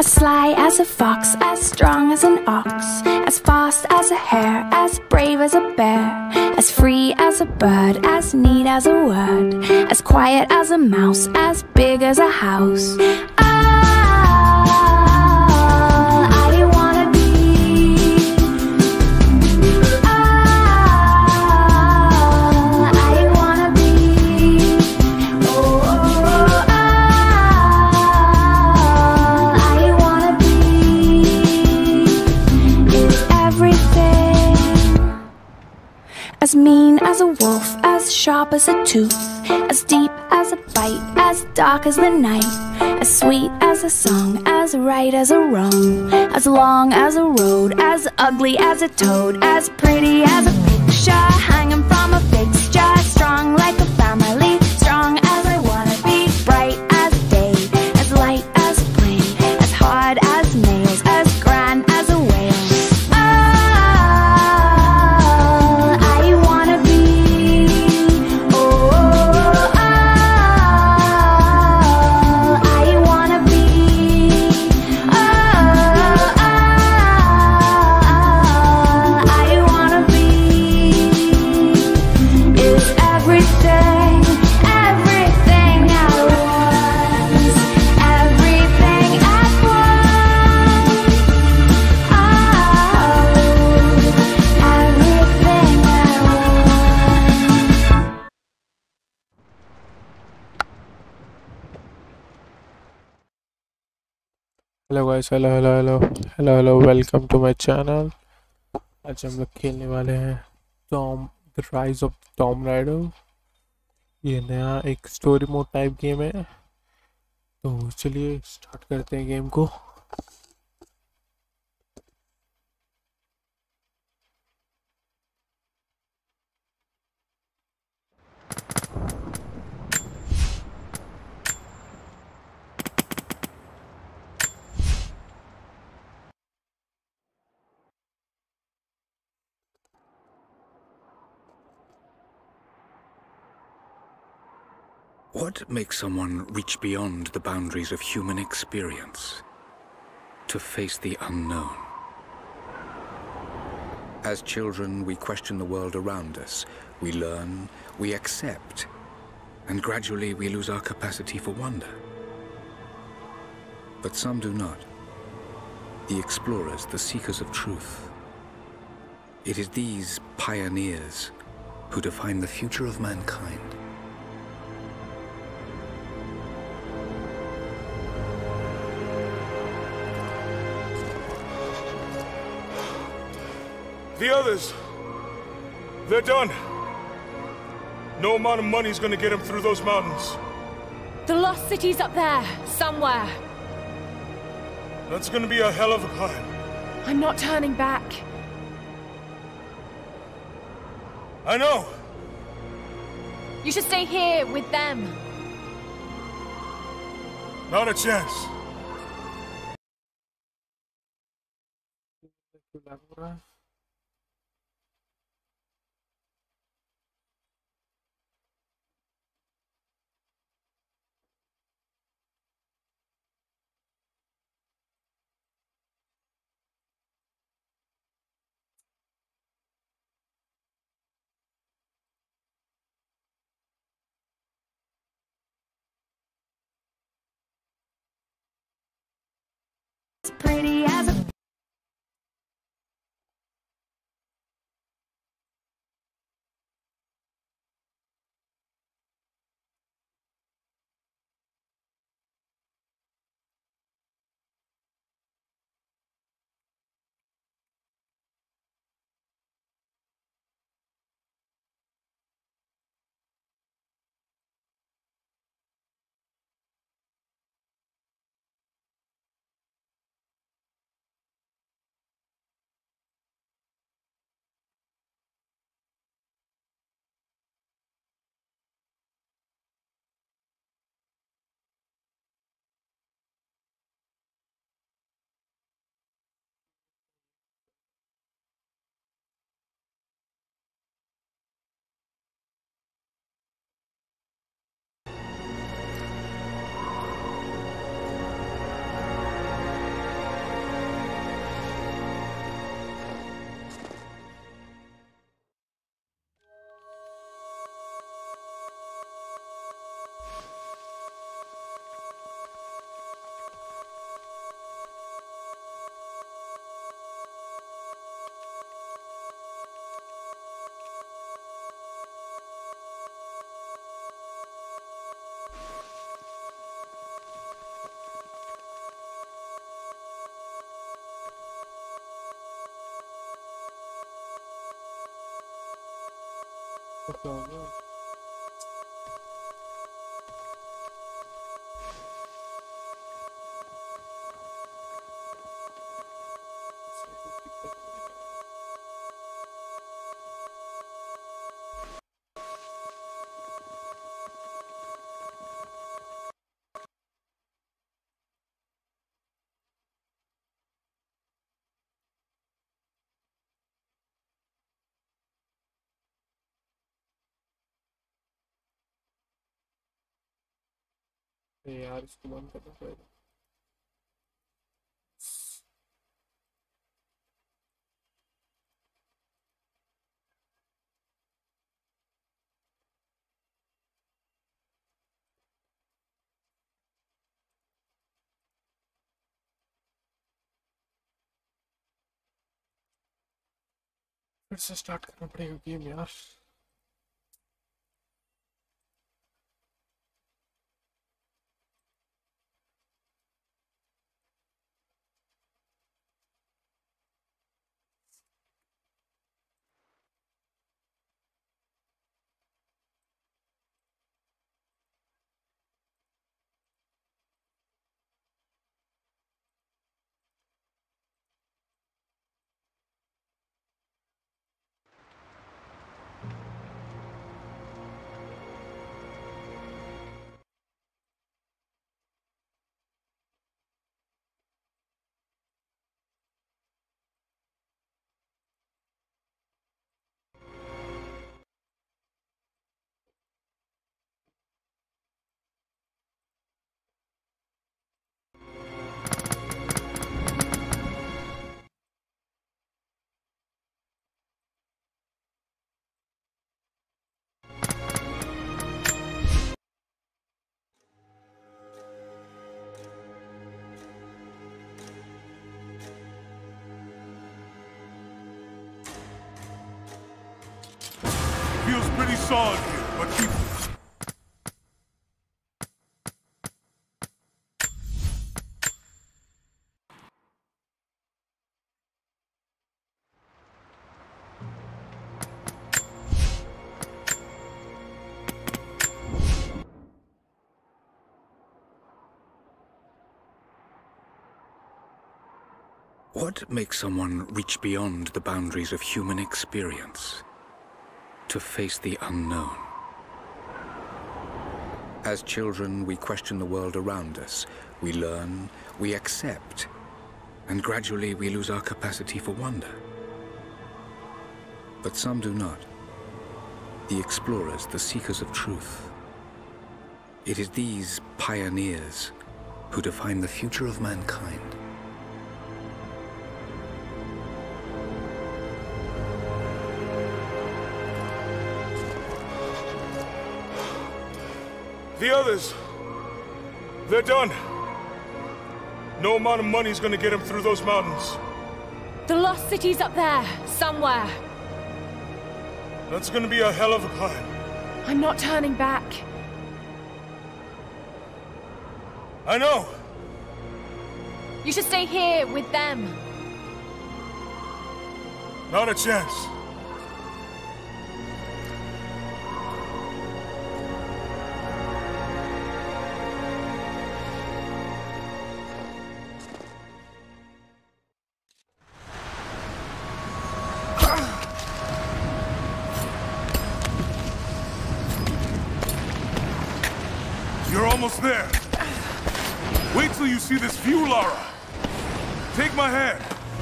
As sly as a fox, as strong as an ox, as fast as a hare, as brave as a bear, as free as a bird, as neat as a word, as quiet as a mouse, as big as a house. As mean as a wolf, as sharp as a tooth, as deep as a bite, as dark as the night, as sweet as a song, as right as a wrong, as long as a road, as ugly as a toad, as pretty as a picture hanging from a fixture, strong like a family, strong as I wanna be, bright as day, as light as a plane, as hard as nails, as grand as a whale. Hello guys, hello hello hello hello hello welcome to my channel. आज हम लोग खेलने वाले हैं Tomb the rise of Tomb Raider. ये नया एक story mode type game है, तो चलिए स्टार्ट करते हैं गेम को। What makes someone reach beyond the boundaries of human experience to face the unknown? As children, we question the world around us. We learn, we accept, and gradually we lose our capacity for wonder. But some do not. The explorers, the seekers of truth. It is these pioneers who define the future of mankind. The others, they're done. No amount of money's gonna get them through those mountains. The lost city's up there, somewhere. That's gonna be a hell of a climb. I'm not turning back. I know. You should stay here with them. Not a chance. Pretty as a क्या हो गया? यार इसको बंद करना पड़ेगा। फिर से स्टार्ट करना पड़ेगा गेम यार। Feels pretty solid here, but keep... What makes someone reach beyond the boundaries of human experience to face the unknown? As children, we question the world around us. We learn, we accept, and gradually we lose our capacity for wonder. But some do not. The explorers, the seekers of truth. It is these pioneers who define the future of mankind. The others, they're done. No amount of money is gonna get them through those mountains. The lost city's up there, somewhere. That's gonna be a hell of a climb. I'm not turning back. I know. You should stay here with them. Not a chance. You're almost there. Wait till you see this view, Lara. Take my hand.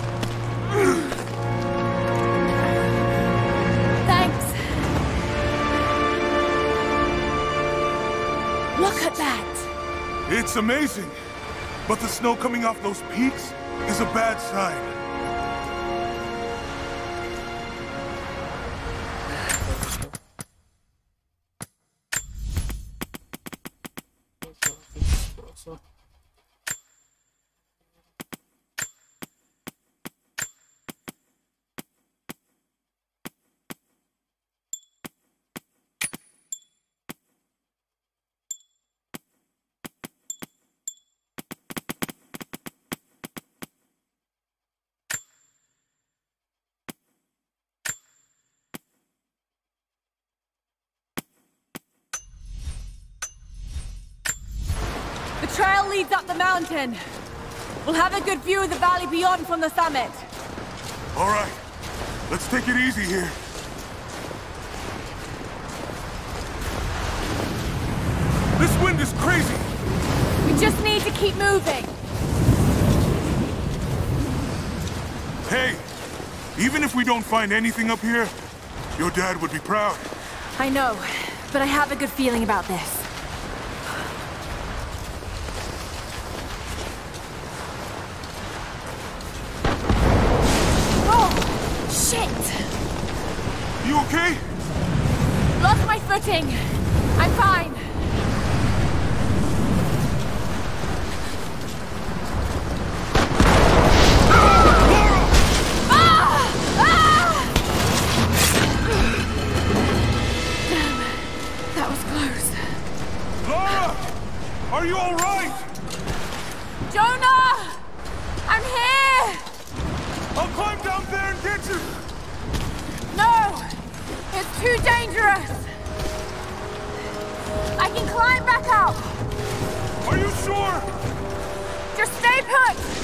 Thanks. Look at that. It's amazing. But the snow coming off those peaks is a bad sign. trail leads up the mountain. We'll have a good view of the valley beyond from the summit. All right. Let's take it easy here. This wind is crazy. We just need to keep moving. Hey, even if we don't find anything up here, your dad would be proud. I know, but I have a good feeling about this. Oh, shit! You okay? Lost my footing. I'm fine. Are you all right? Jonah! I'm here! I'll climb down there and get you! No! It's too dangerous! I can climb back up! Are you sure? Just stay put!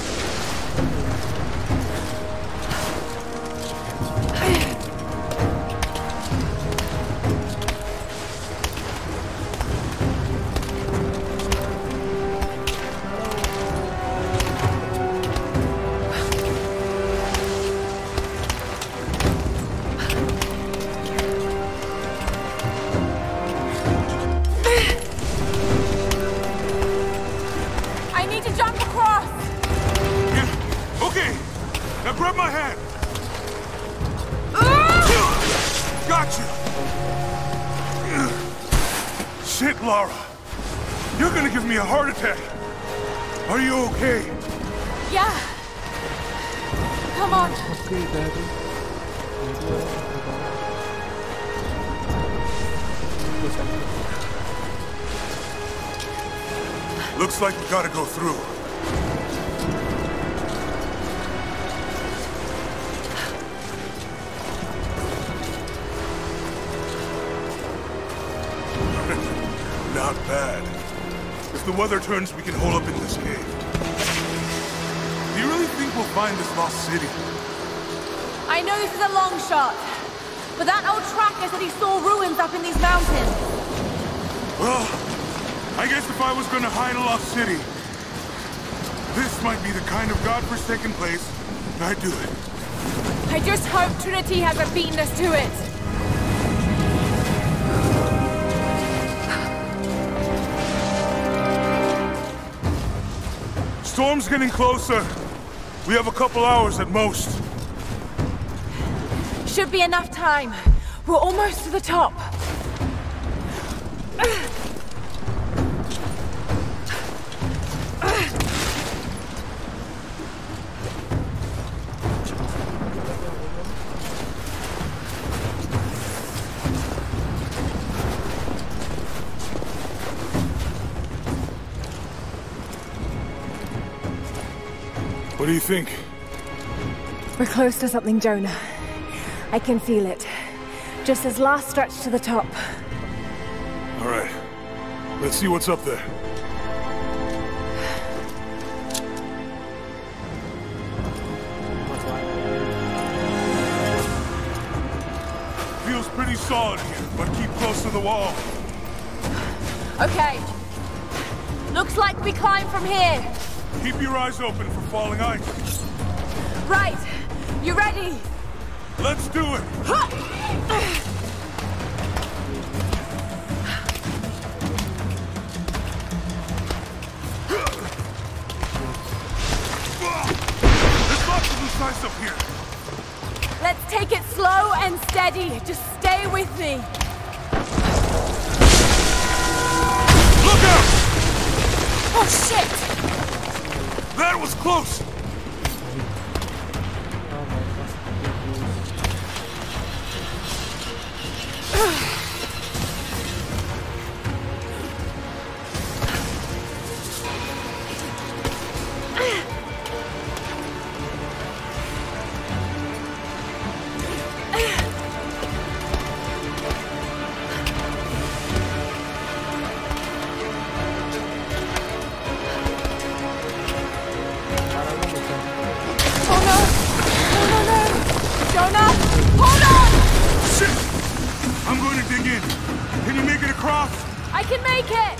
Grab my hand! Gotcha! Shit, Lara. You're gonna give me a heart attack. Are you okay? Yeah. Come on. Okay, Daddy. Looks like we gotta go through. Not bad. If the weather turns, we can hole up in this cave. Do you really think we'll find this lost city? I know this is a long shot, but that old tracker said he saw ruins up in these mountains. Well, I guess if I was gonna hide a lost city, this might be the kind of godforsaken place I'd do it. I just hope Trinity hasn't beaten us to it. Storm's getting closer. We have a couple hours at most. Should be enough time. We're almost to the top. What do you think? We're close to something, Jonah. I can feel it. Just this last stretch to the top. All right. Let's see what's up there. Feels pretty solid here, but keep close to the wall. Okay. Looks like we climb from here. Keep your eyes open for falling ice. Right. You ready? Let's do it! There's lots of loose ice up here. Let's take it slow and steady. Just stay with me. Look out! Oh, shit! That was close! across? I can make it!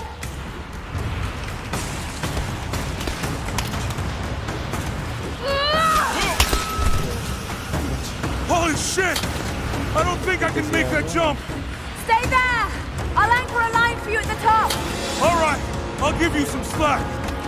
Holy shit! I don't think I can make that jump! Stay there! I'll anchor a line for you at the top! Alright, I'll give you some slack.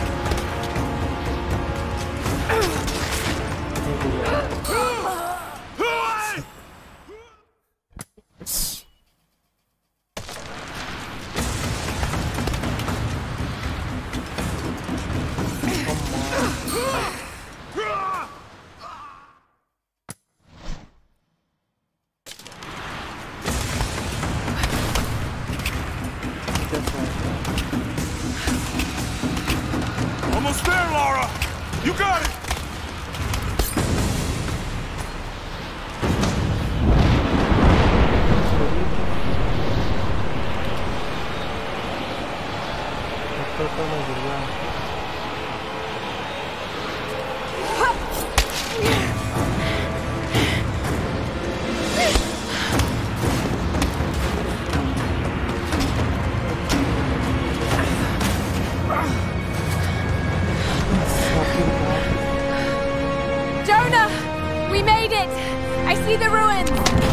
Almost there, Laura! You got it! Jonah! We made it! I see the ruins!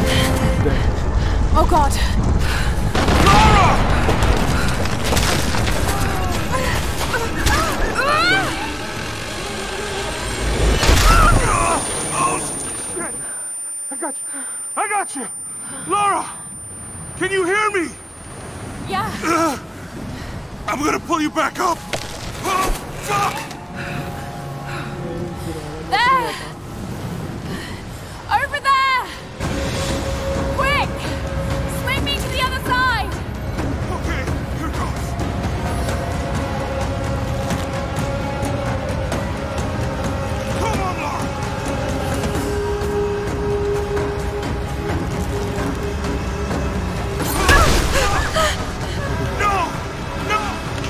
Oh god! Laura! I got you! Laura! Can you hear me? Yeah! I'm gonna pull you back up! Oh, fuck! There! Over there! Quick! Swing me to the other side! Okay, here goes. Come on, Laura! No! No!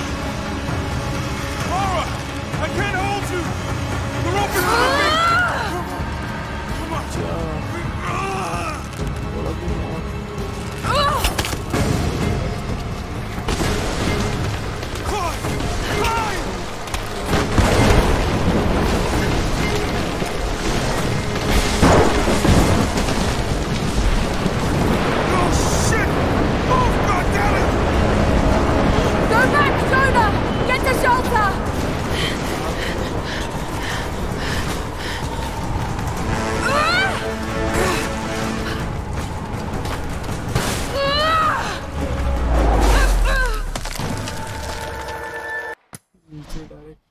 Laura! I can't hold you! The rope is on me! Come on! Climb! Climb! Oh, shit! Move, goddammit! Go back, Jonah! Get to shelter! नीचे direct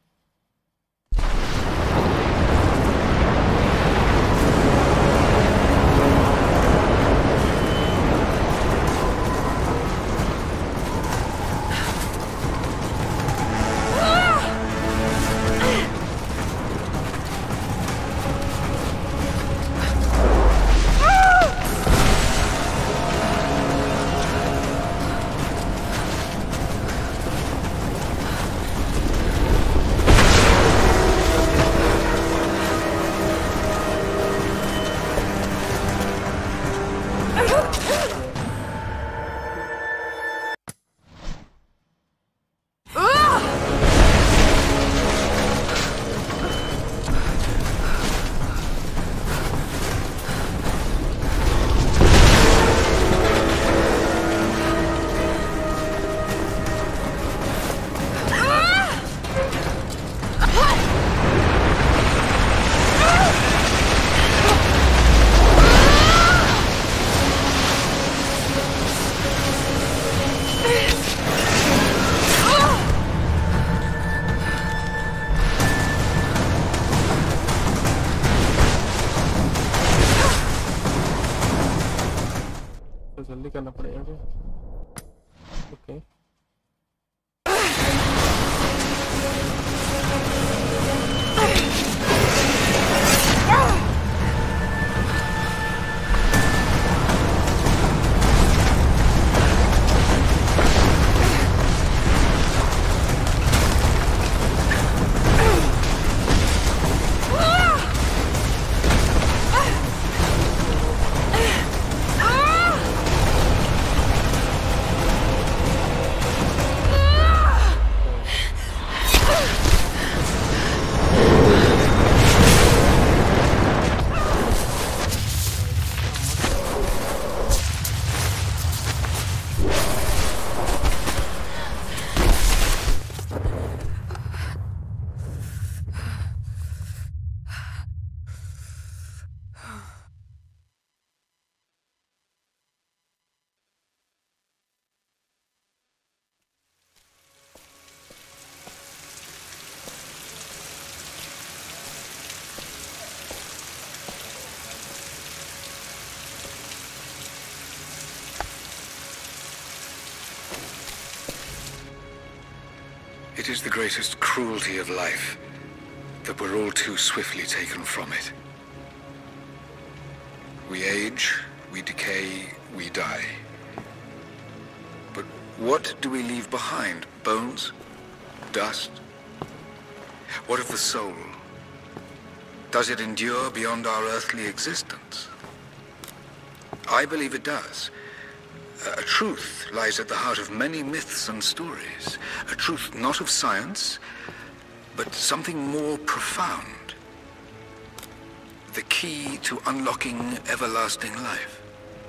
तो जल्दी करना पड़ेगा क्या okay It is the greatest cruelty of life that we're all too swiftly taken from it. We age, we decay, we die. But what do we leave behind? Bones? Dust? What of the soul? Does it endure beyond our earthly existence? I believe it does. A truth lies at the heart of many myths and stories. A truth not of science, but something more profound. The key to unlocking everlasting life.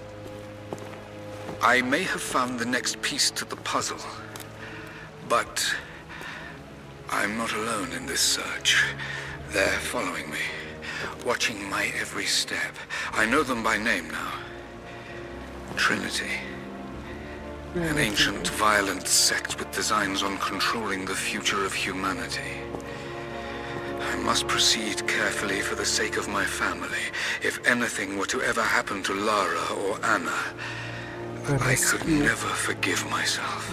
I may have found the next piece to the puzzle, but I'm not alone in this search. They're following me, watching my every step. I know them by name now. Trinity. An ancient, violent sect with designs on controlling the future of humanity. I must proceed carefully for the sake of my family. If anything were to ever happen to Lara or Anna, I could never forgive myself.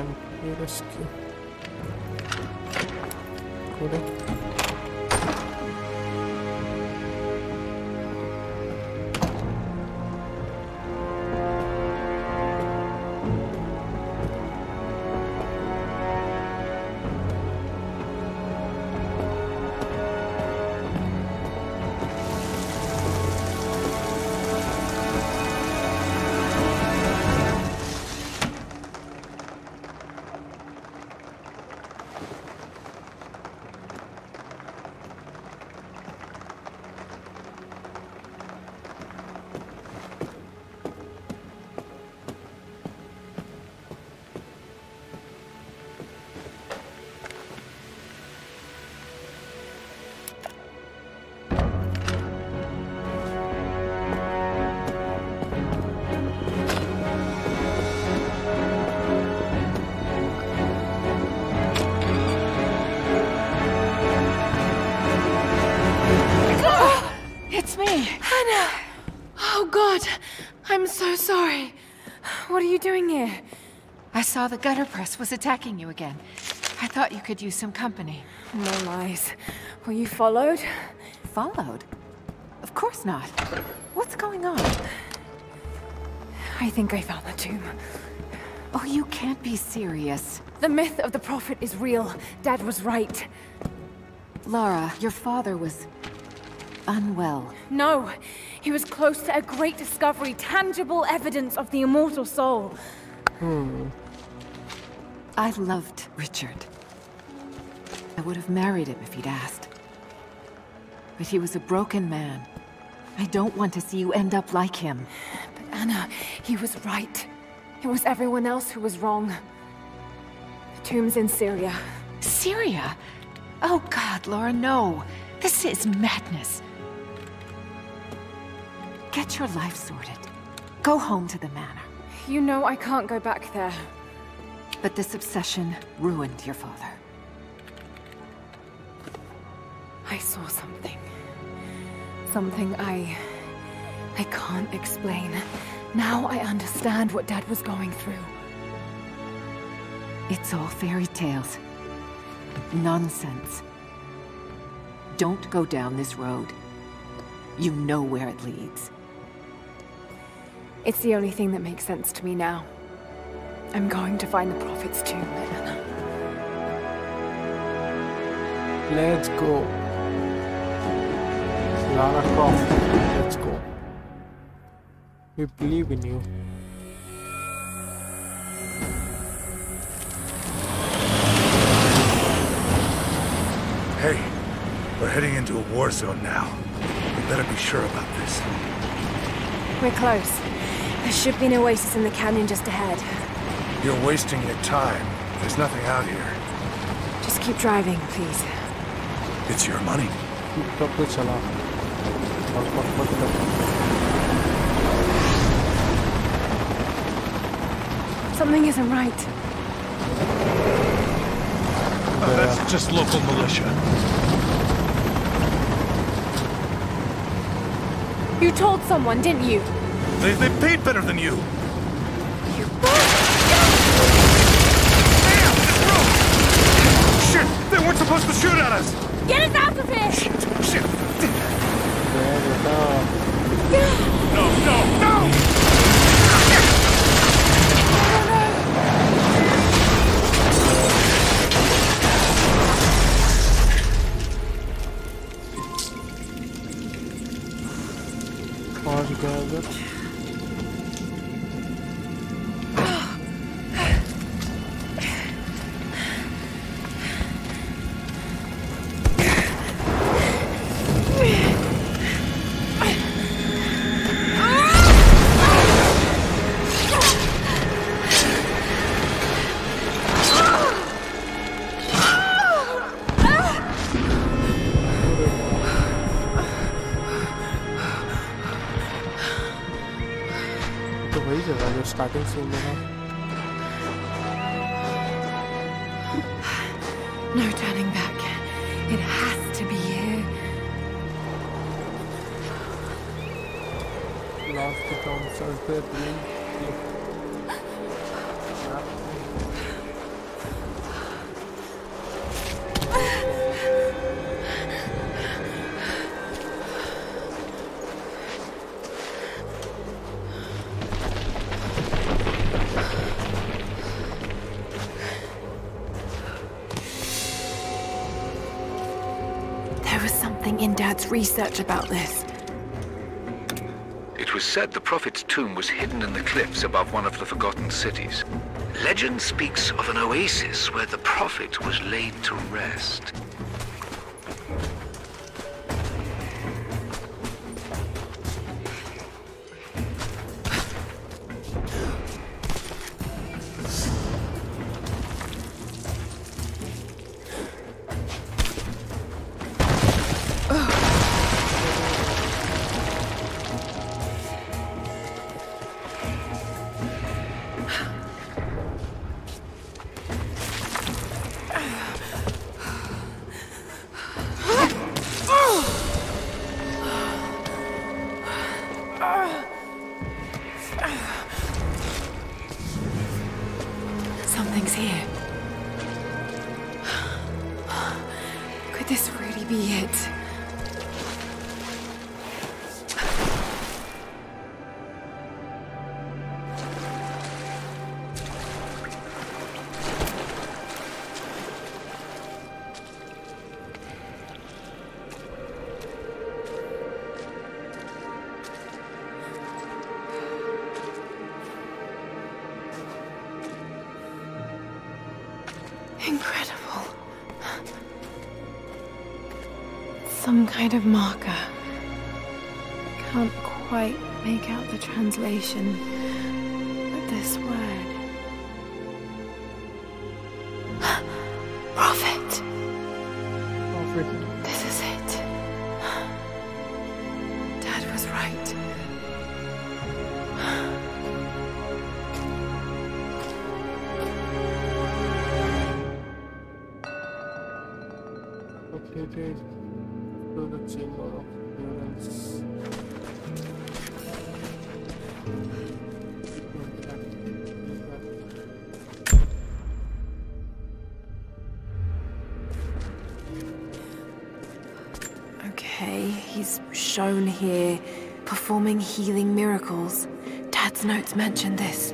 It's me! Anna! Oh God! I'm so sorry. What are you doing here? I saw the gutter press was attacking you again. I thought you could use some company. No lies. Were you followed? Followed? Of course not. What's going on? I think I found the tomb. Oh, you can't be serious. The myth of the Prophet is real. Dad was right. Lara, your father was unwell. No, he was close to a great discovery, tangible evidence of the immortal soul. I loved Richard. I would have married him if he'd asked. But he was a broken man. I don't want to see you end up like him. But Anna, he was right. It was everyone else who was wrong. The tomb's in Syria. Syria? Oh God, Lara, no. This is madness. Get your life sorted. Go home to the manor. You know I can't go back there. But this obsession ruined your father. I saw something. Something I can't explain. Now I understand what Dad was going through. It's all fairy tales. Nonsense. Don't go down this road. You know where it leads. It's the only thing that makes sense to me now. I'm going to find the Prophet's tomb, Anna. Let's go. Lara Croft, let's go. We believe in you. Hey, we're heading into a war zone now. We better be sure about this. We're close. There should be an oasis in the canyon just ahead. You're wasting your time. There's nothing out here. Just keep driving, please. It's your money. Something isn't right. That's just local militia. You told someone, didn't you? They paid better than you. supposed to shoot at us! Get us out of here! Shit! बेटा No, no, no! पहुंच गया उधर तो वही जगह जो starting scene में था No turning back. It has to be here. Lost the Tom surface. There was something in Dad's research about this. It was said the Prophet's tomb was hidden in the cliffs above one of the forgotten cities. Legend speaks of an oasis where the Prophet was laid to rest. Something's here. Could this really be it? Incredible. Some kind of marker. I can't quite make out the translation, but this word. Prophet. This is it. Dad was right. Completed to the chamber of endurance. Okay, he's shown here performing healing miracles. Dad's notes mention this.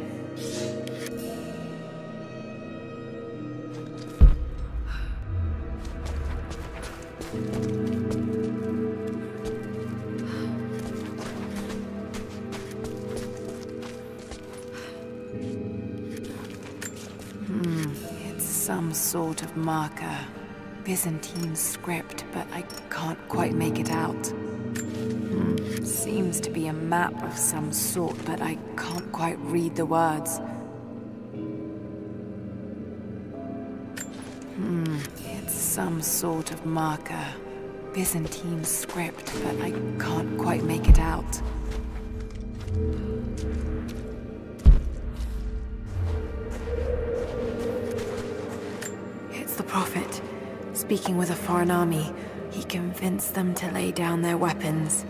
It's some sort of marker. Byzantine script, but I can't quite make it out. Seems to be a map of some sort, but I can't quite read the words. It's some sort of marker. Byzantine script, but I can't quite make it out. It's the Prophet. Speaking with a foreign army, he convinced them to lay down their weapons.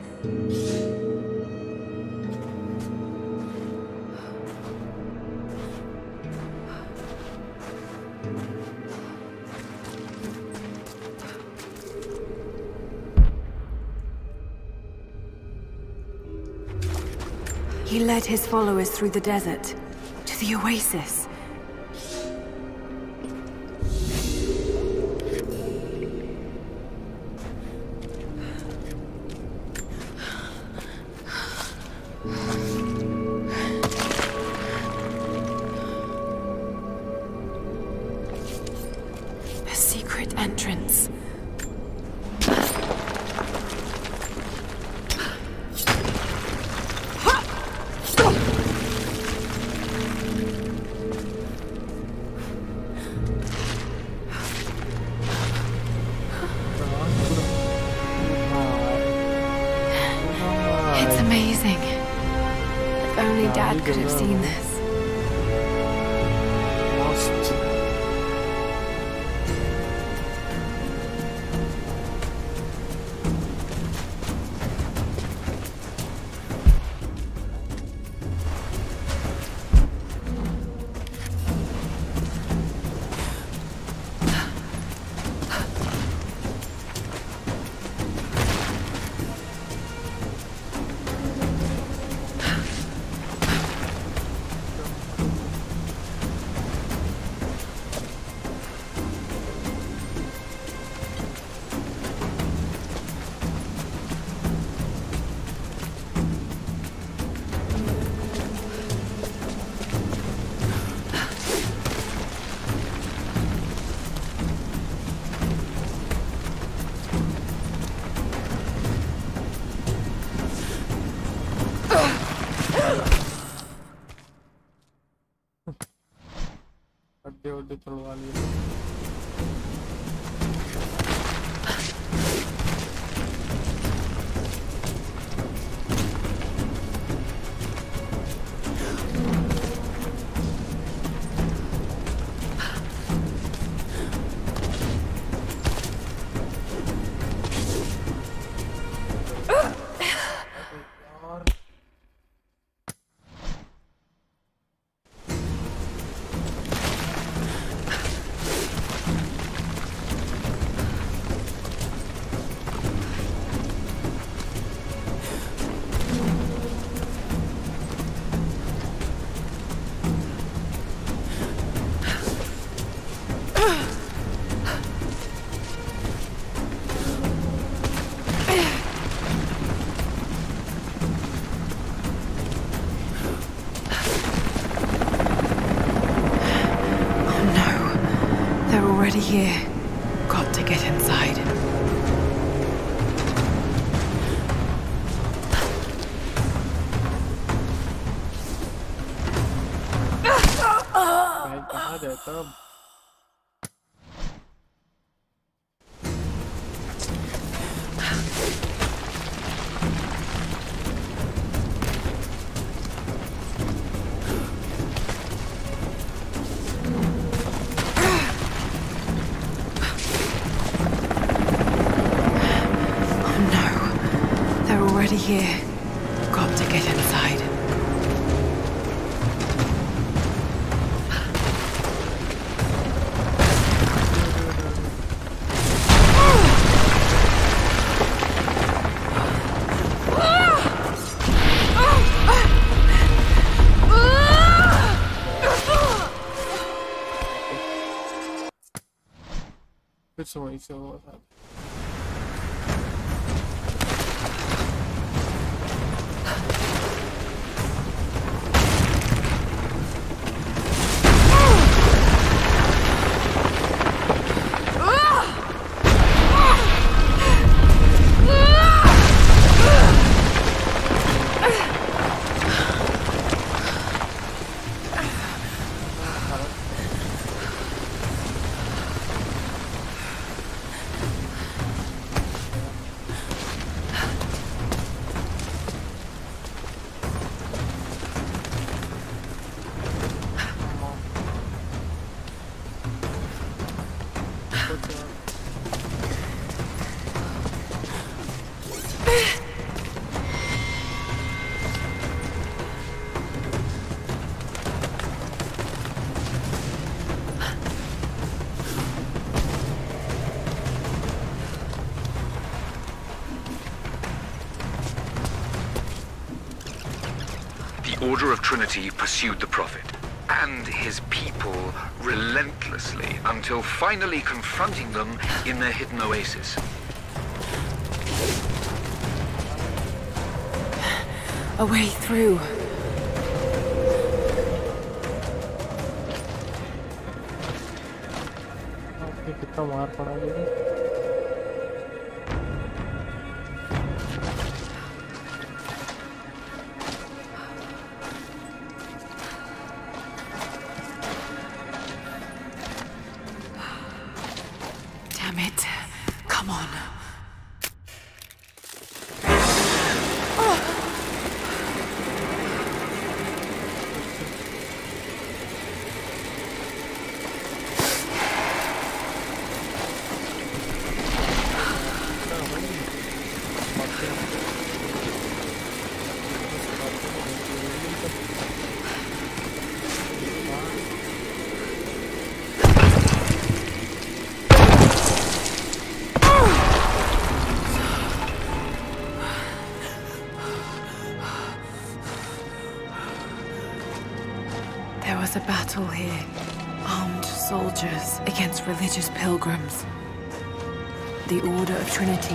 He led his followers through the desert, to the oasis. A secret entrance. It's amazing. If only Dad could have seen this. Must. अड्डे तोड़वा लिए। Here. Got to get inside. कहाँ जाता अब? Here. Got to get inside. फिर से वहीं से हुआ था। Order of Trinity pursued the Prophet and his people relentlessly until finally confronting them in their hidden oasis. A way through. कितना मार पड़ा मुझे। Damn it. Come on. There was a battle here. Armed soldiers against religious pilgrims. The Order of Trinity.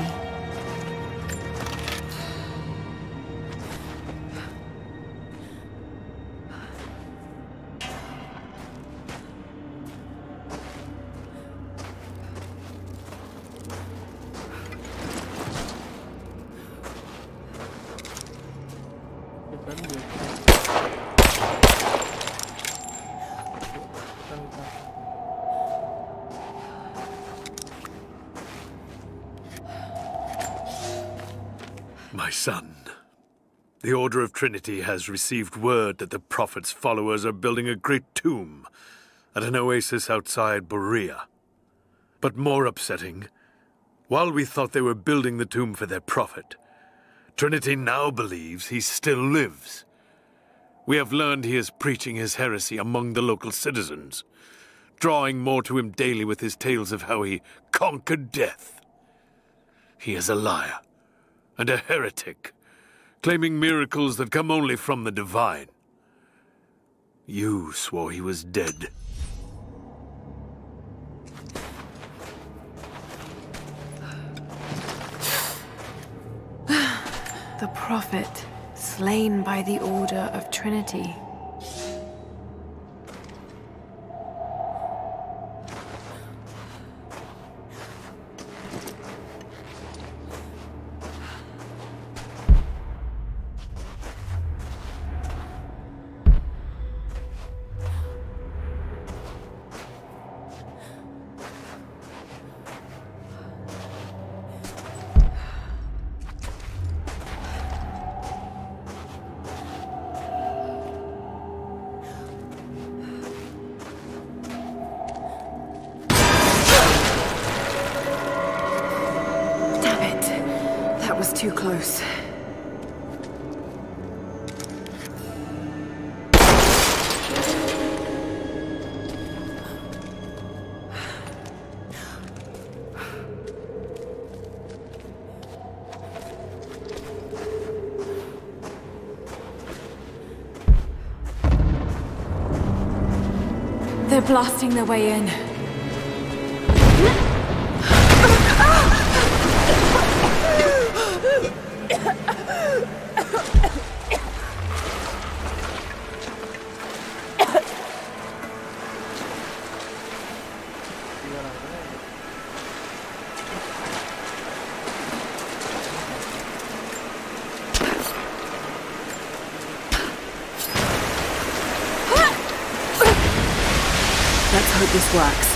My son, the Order of Trinity has received word that the Prophet's followers are building a great tomb at an oasis outside Berea. But more upsetting, while we thought they were building the tomb for their Prophet, Trinity now believes he still lives. We have learned he is preaching his heresy among the local citizens, drawing more to him daily with his tales of how he conquered death. He is a liar and a heretic, claiming miracles that come only from the divine. You swore he was dead. The Prophet, slain by the Order of Trinity. That was too close. They're blasting their way in. Let's hope this works.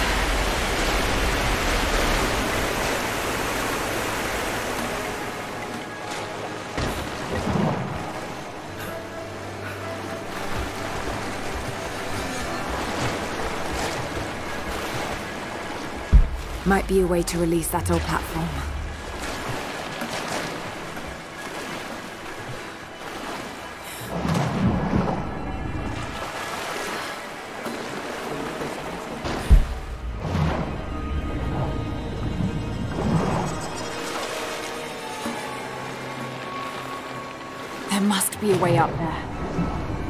Might be a way to release that old platform. There must be a way up there.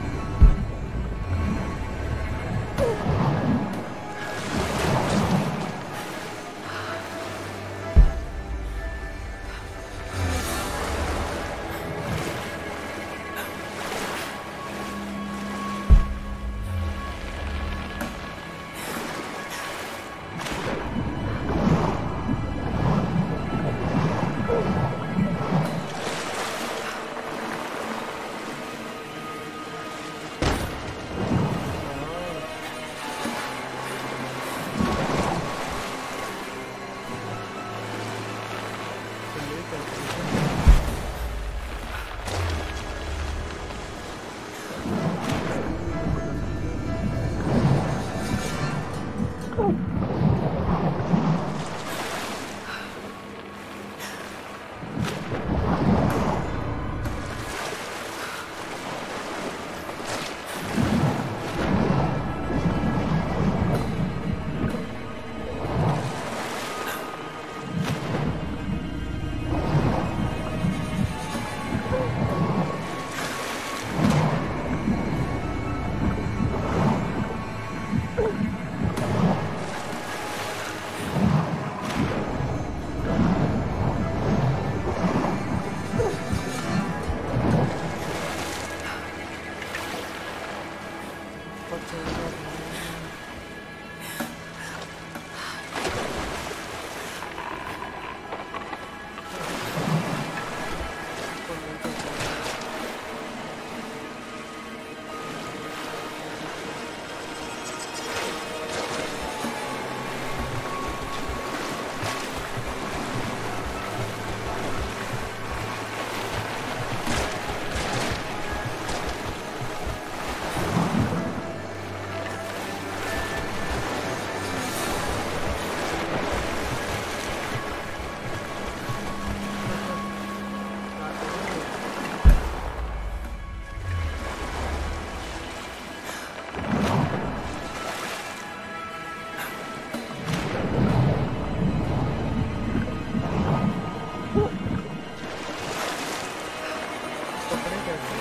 पकड़े कैसे?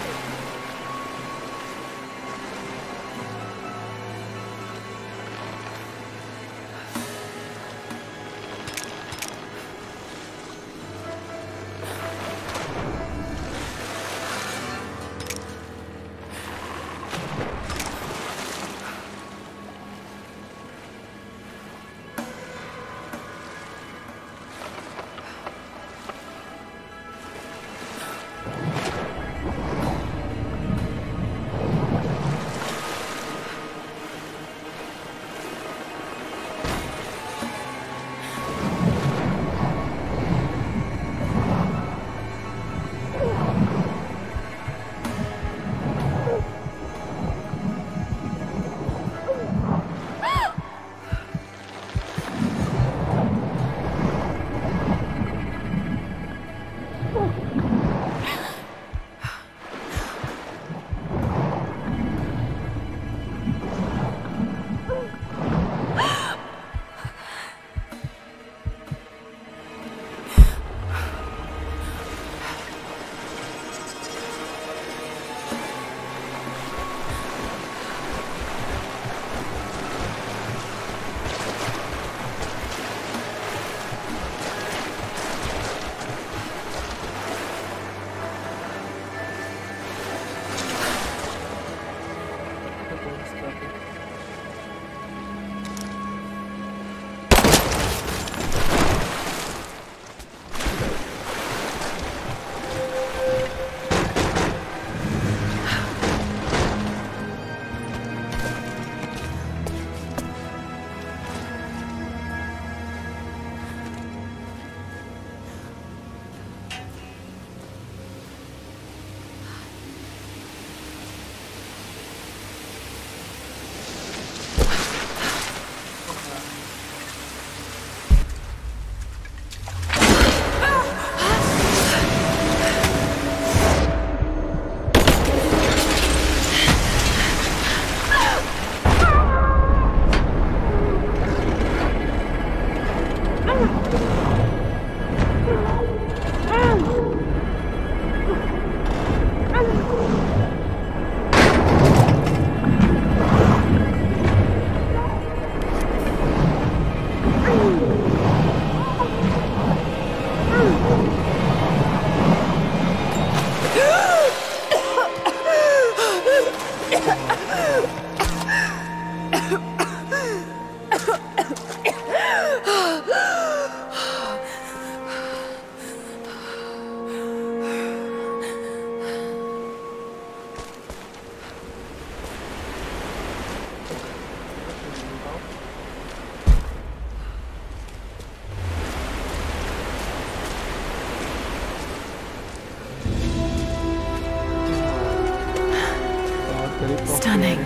Stunning.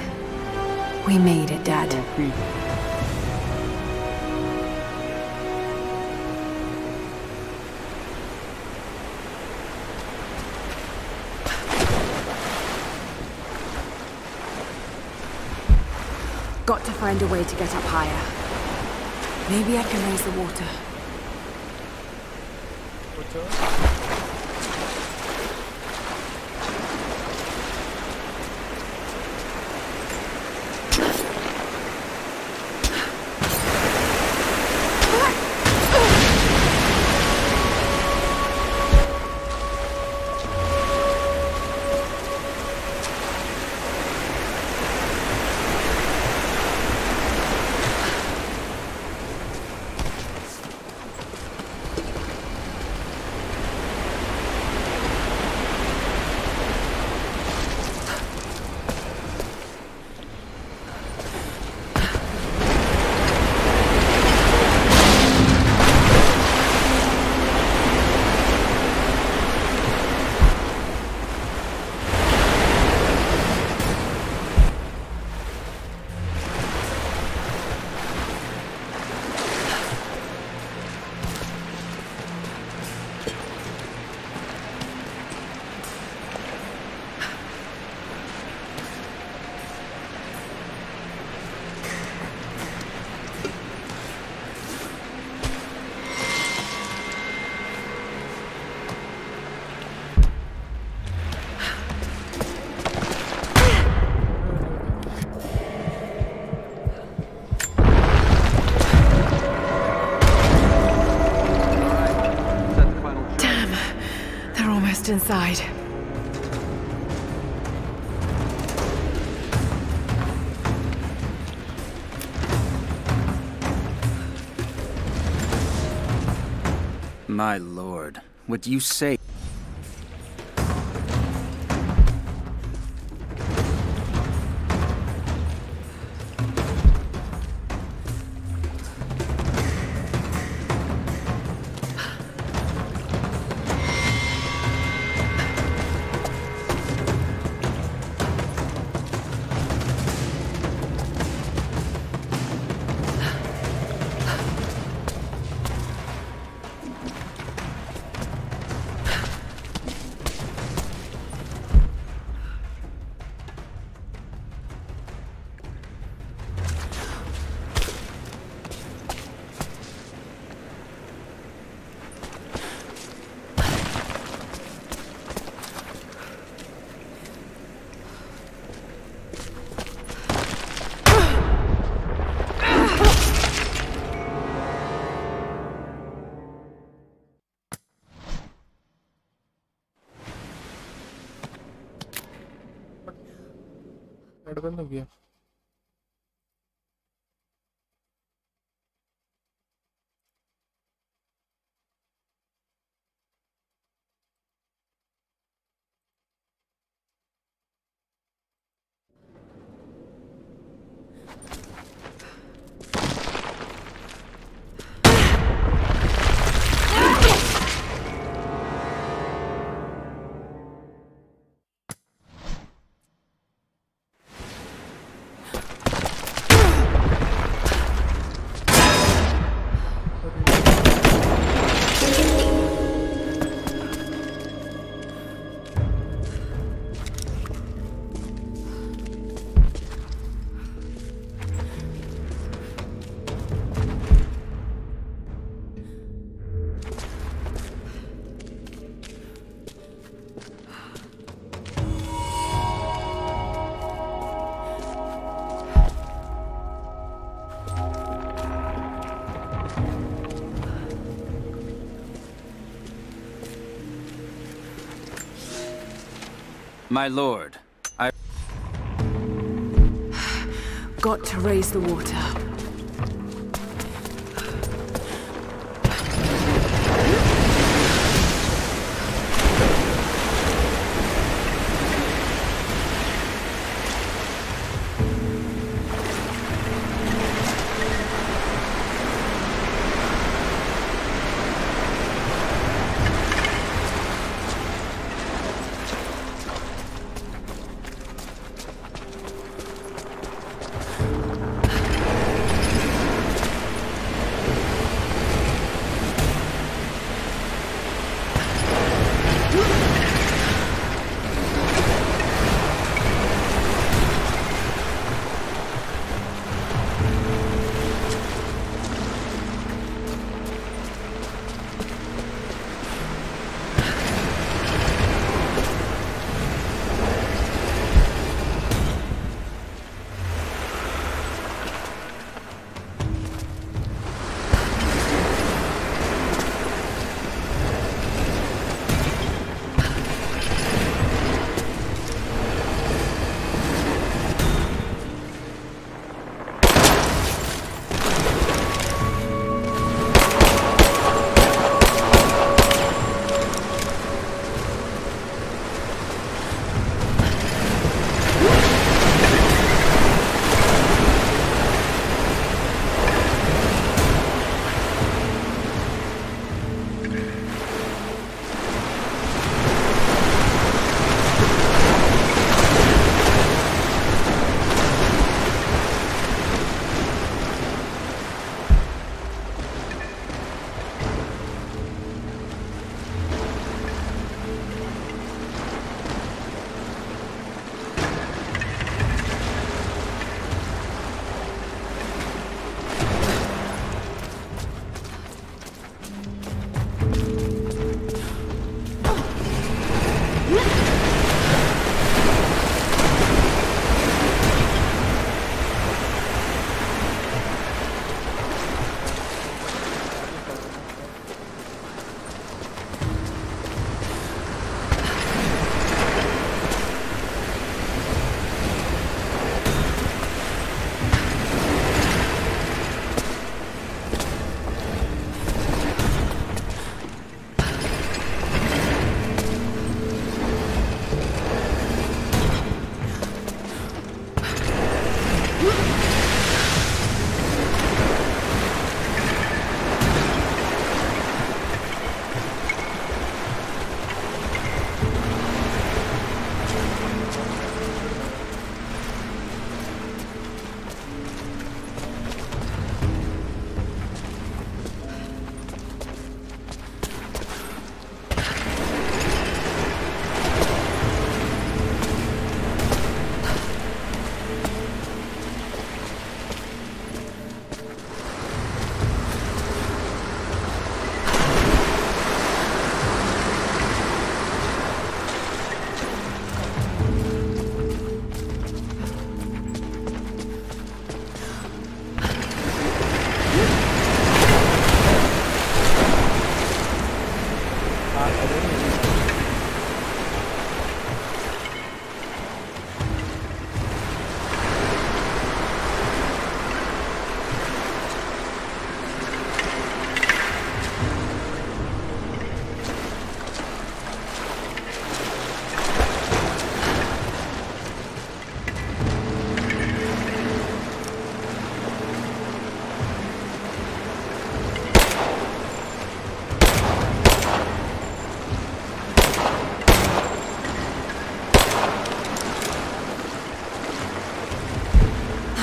We made it, Dad. Got to find a way to get up higher. Maybe I can raise the water. inside. My lord, what you say? बंद हो गया। My lord, I... Got to raise the water.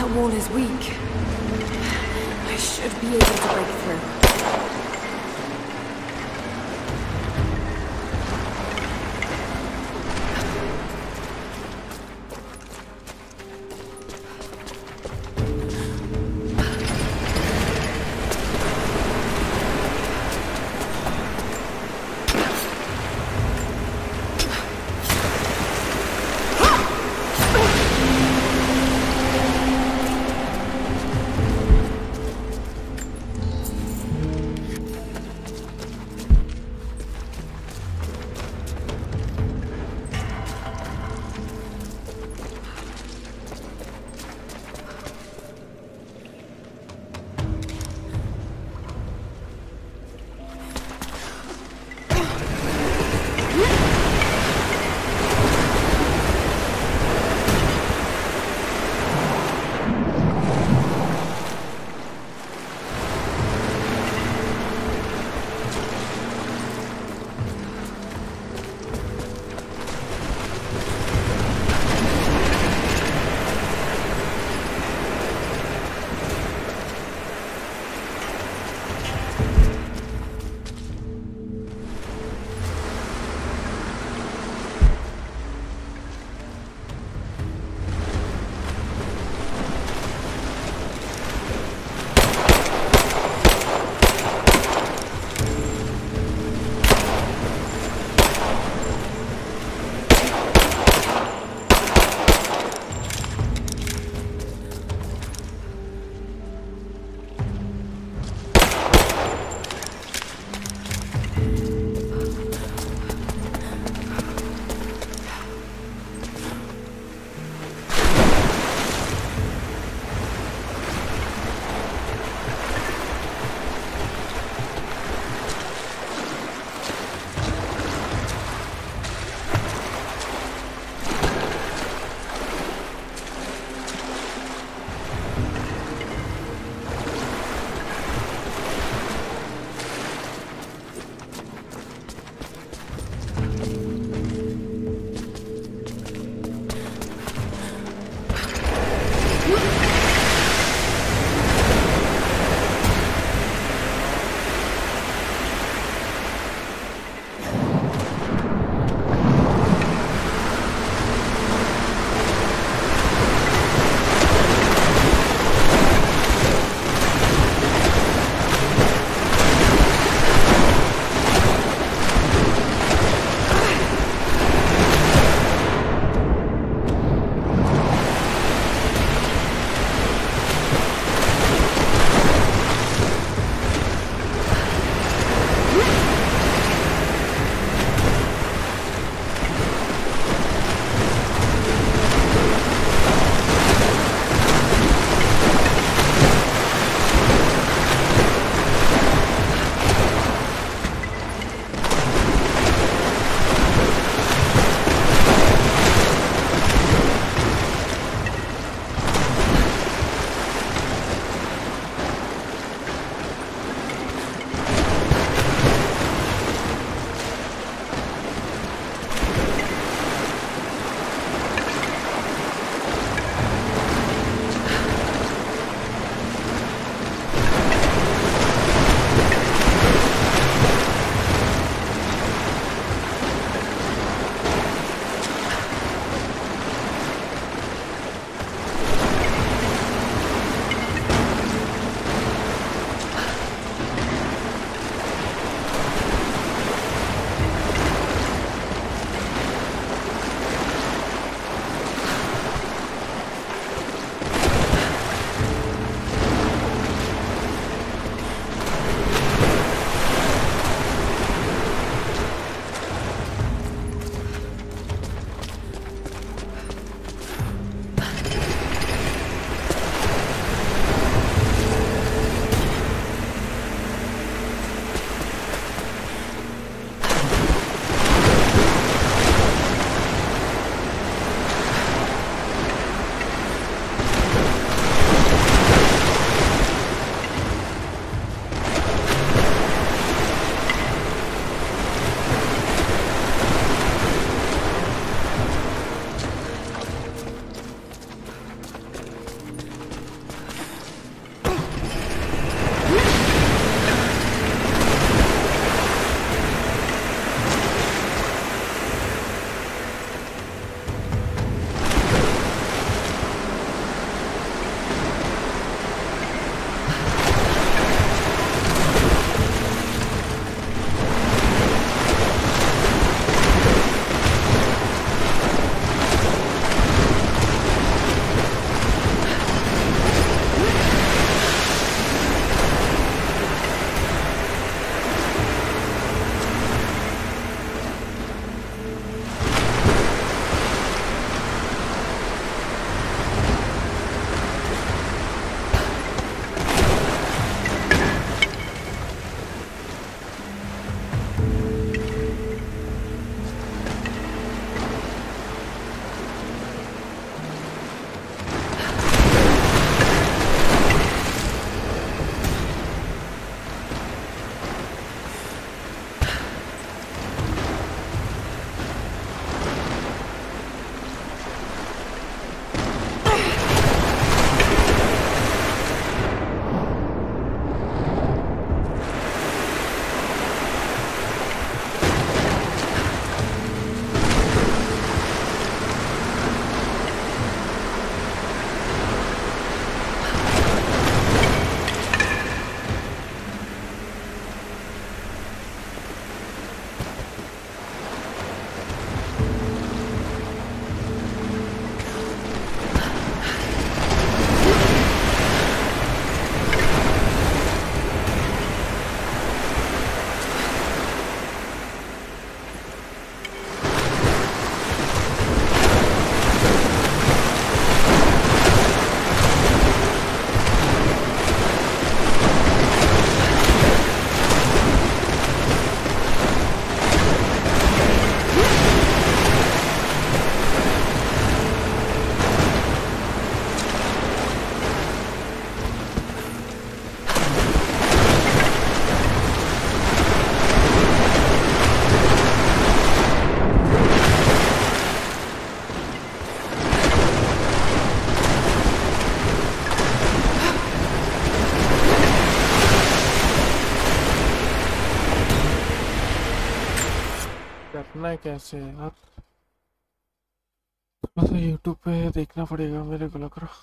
That wall is weak. I should be able to break through. है कैसे यार? थोड़ा सा YouTube पे देखना पड़ेगा मेरे को लग रहा।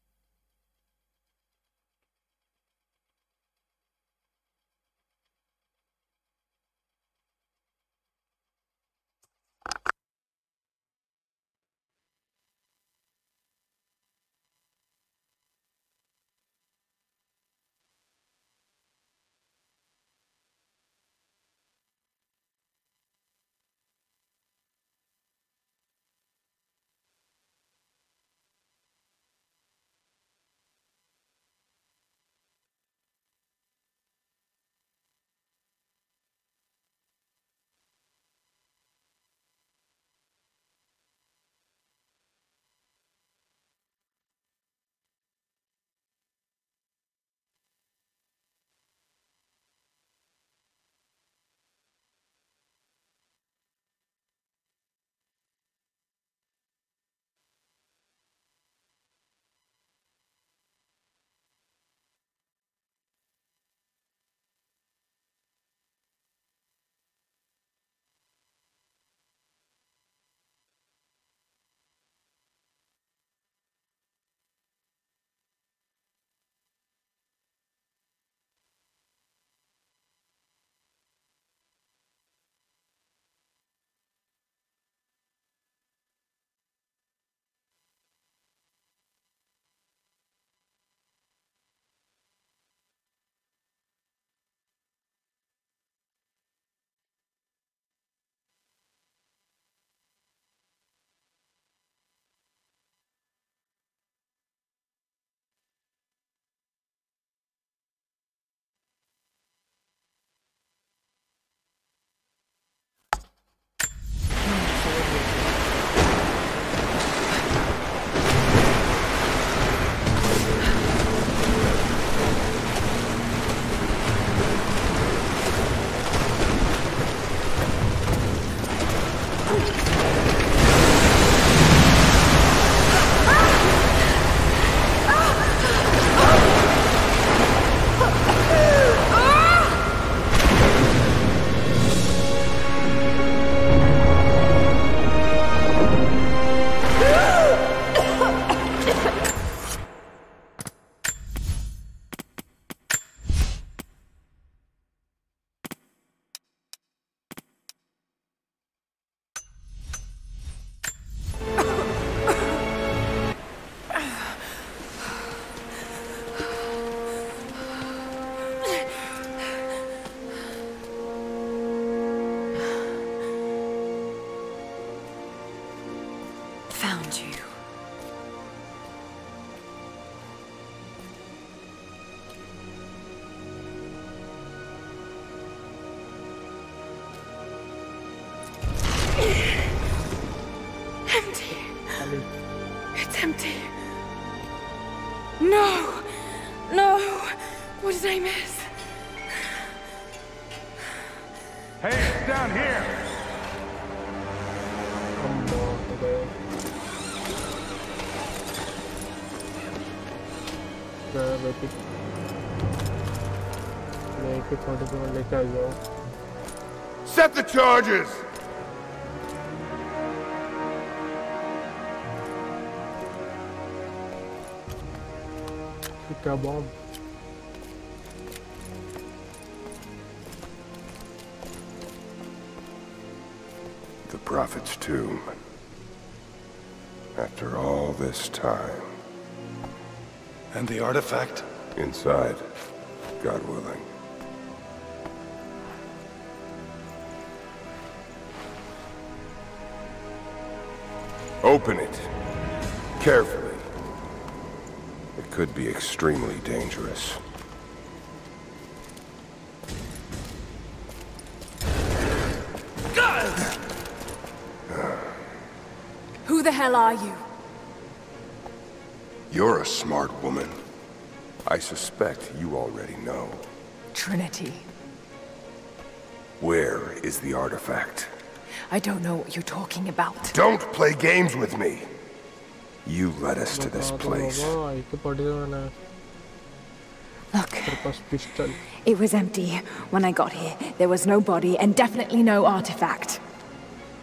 It's empty. No! No! What did I miss? Hey, it's down here! Set the charges! Bomb. The Prophet's tomb. After all this time. And the artifact? Inside, God willing. Open it. Carefully. It could be extremely dangerous. Who the hell are you? You're a smart woman. I suspect you already know. Trinity. Where is the artifact? I don't know what you're talking about. Don't play games with me! You led us to this place. Look, it was empty when I got here. There was no body and definitely no artifact.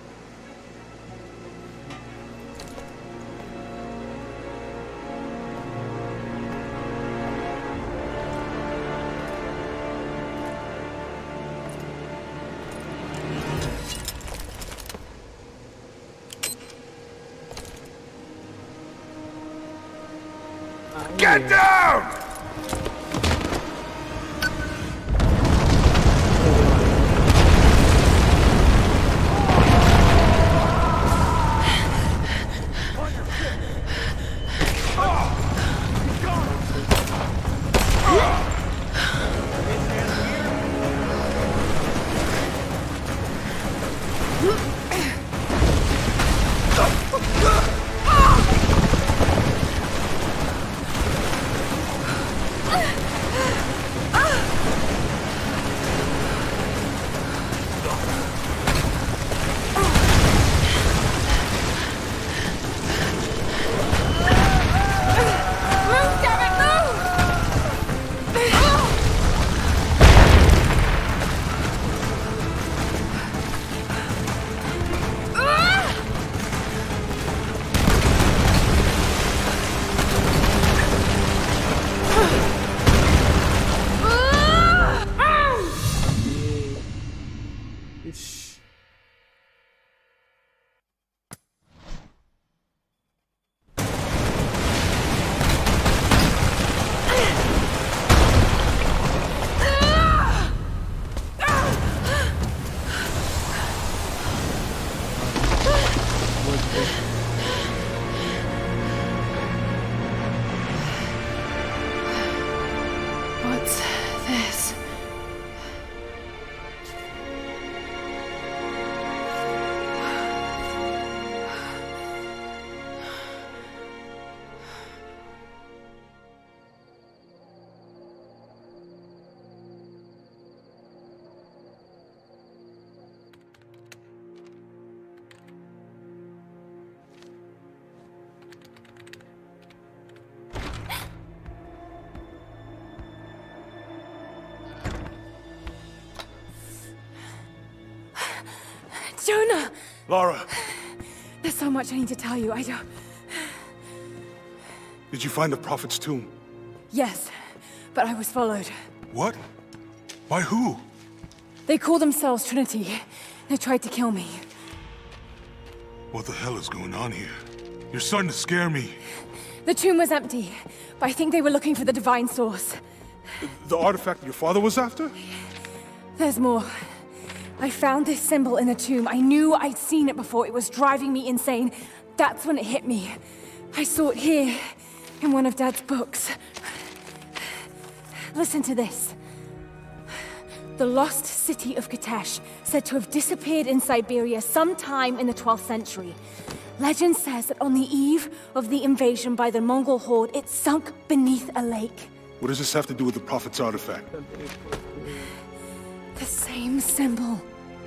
Get down! What's this? Jonah! Lara, There's so much I need to tell you. I don't... did you find the Prophet's tomb? Yes, but I was followed. What? By who? They call themselves Trinity. They tried to kill me. What the hell is going on here? You're starting to scare me. The tomb was empty, but I think they were looking for the divine source. The artifact your father was after? There's more. I found this symbol in the tomb. I knew I'd seen it before. It was driving me insane. That's when it hit me. I saw it here, in one of Dad's books. Listen to this. The lost city of Kitezh, said to have disappeared in Siberia sometime in the 12th century. Legend says that on the eve of the invasion by the Mongol horde, it sunk beneath a lake. What does this have to do with the Prophet's artifact? The same symbol.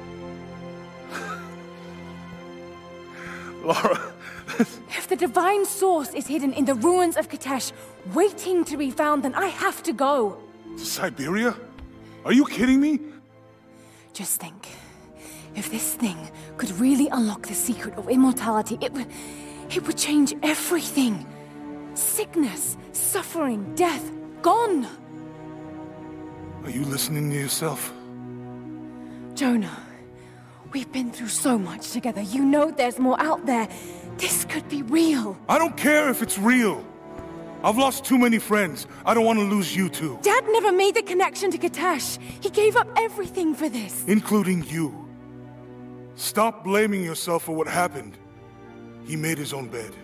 Lara... If the divine source is hidden in the ruins of Kitezh, waiting to be found, then I have to go. To Siberia? Are you kidding me? Just think. If this thing could really unlock the secret of immortality, it would change everything. Sickness, suffering, death, gone. Are you listening to yourself? Jonah, we've been through so much together. You know there's more out there. This could be real. I don't care if it's real. I've lost too many friends. I don't want to lose you too. Dad never made the connection to Kitezh. He gave up everything for this. Including you. Stop blaming yourself for what happened. He made his own bed.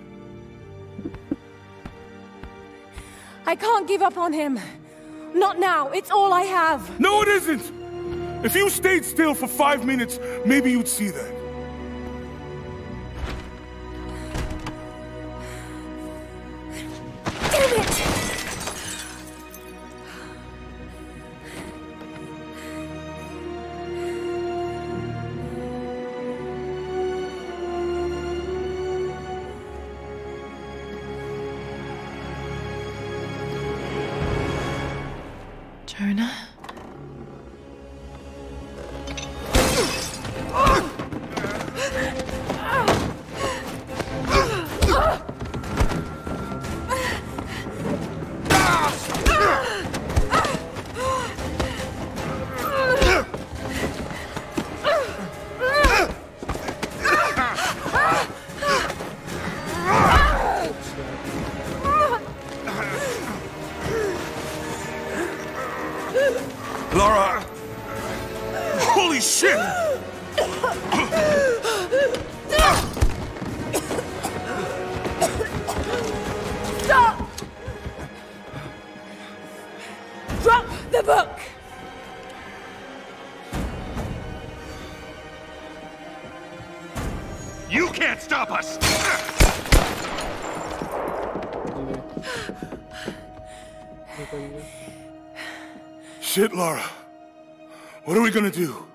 I can't give up on him. Not now. It's all I have. No, it isn't! If you stayed still for 5 minutes, maybe you'd see that. Damn it! Jonah? करिए। Shit, Lara. What are we gonna do?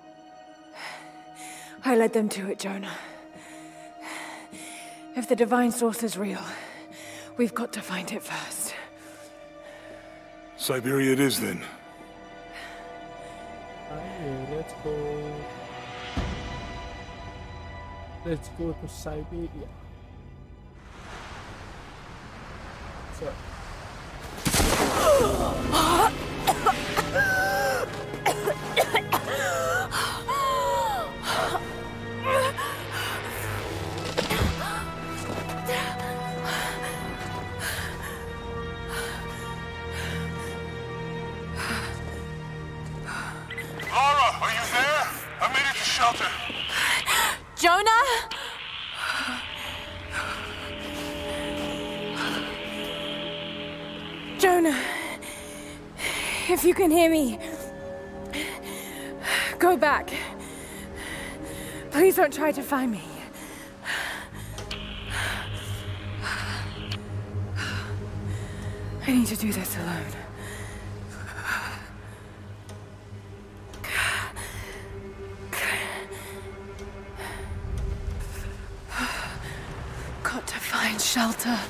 I led them to it, Jonah. If the divine source is real, we've got to find it first. Siberia it is, then. Let's go. Let's go to Siberia. So. Lara, are you there? I made it to shelter. Jonah? Jonah, if you can hear me, go back. Please don't try to find me. I need to do this alone. Got to find shelter.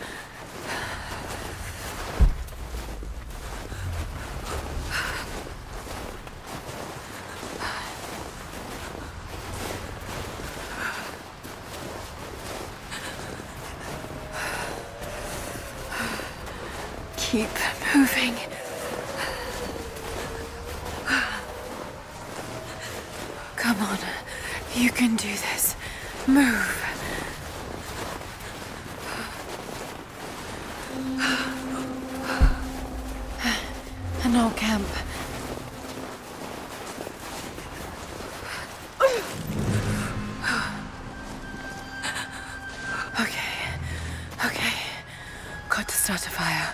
Keep moving. Come on, you can do this. Move. An old camp. Okay. Got to start a fire.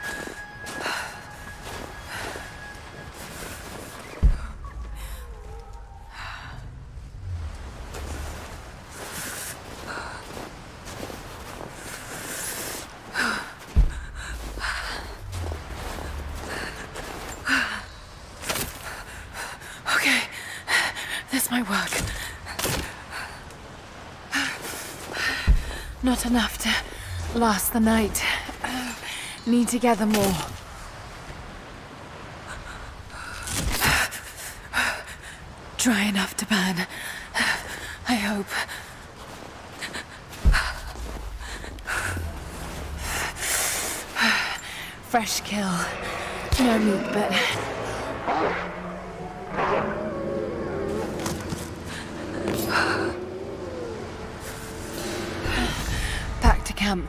This might work. Not enough to last the night. Need to gather more. Dry enough to burn. I hope. Fresh kill. No meat, but... Back to camp.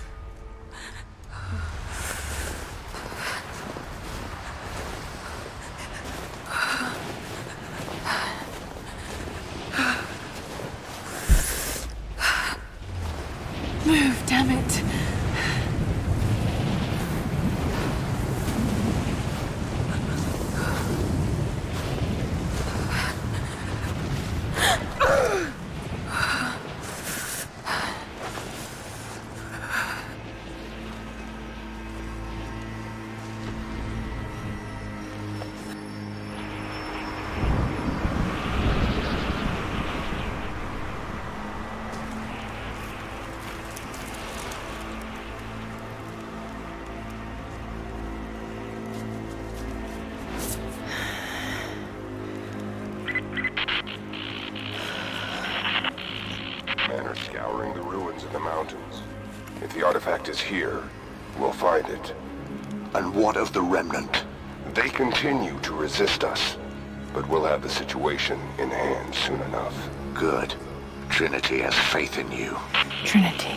Move, damn it. Men are scouring the ruins in the mountains. If the artifact is here, we'll find it. And what of the remnant? They continue to resist us, but we'll have the situation in hand soon enough. Good. Trinity has faith in you. Trinity.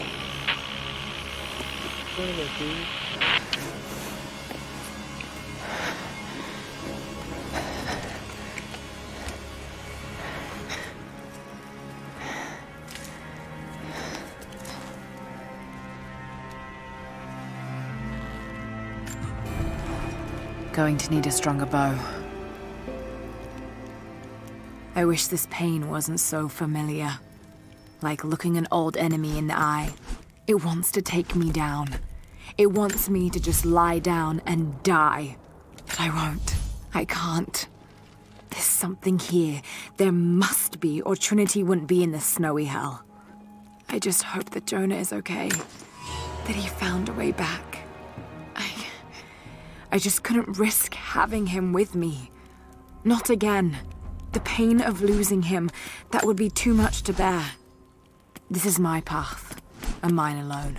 Going to need a stronger bow. I wish this pain wasn't so familiar. Like looking an old enemy in the eye. It wants to take me down. It wants me to just lie down and die. But I won't. I can't. There's something here. There must be, or Trinity wouldn't be in this snowy hell. I just hope that Jonah is okay. That he found a way back. I just couldn't risk having him with me. Not again. The pain of losing him, that would be too much to bear. This is my path, and mine alone.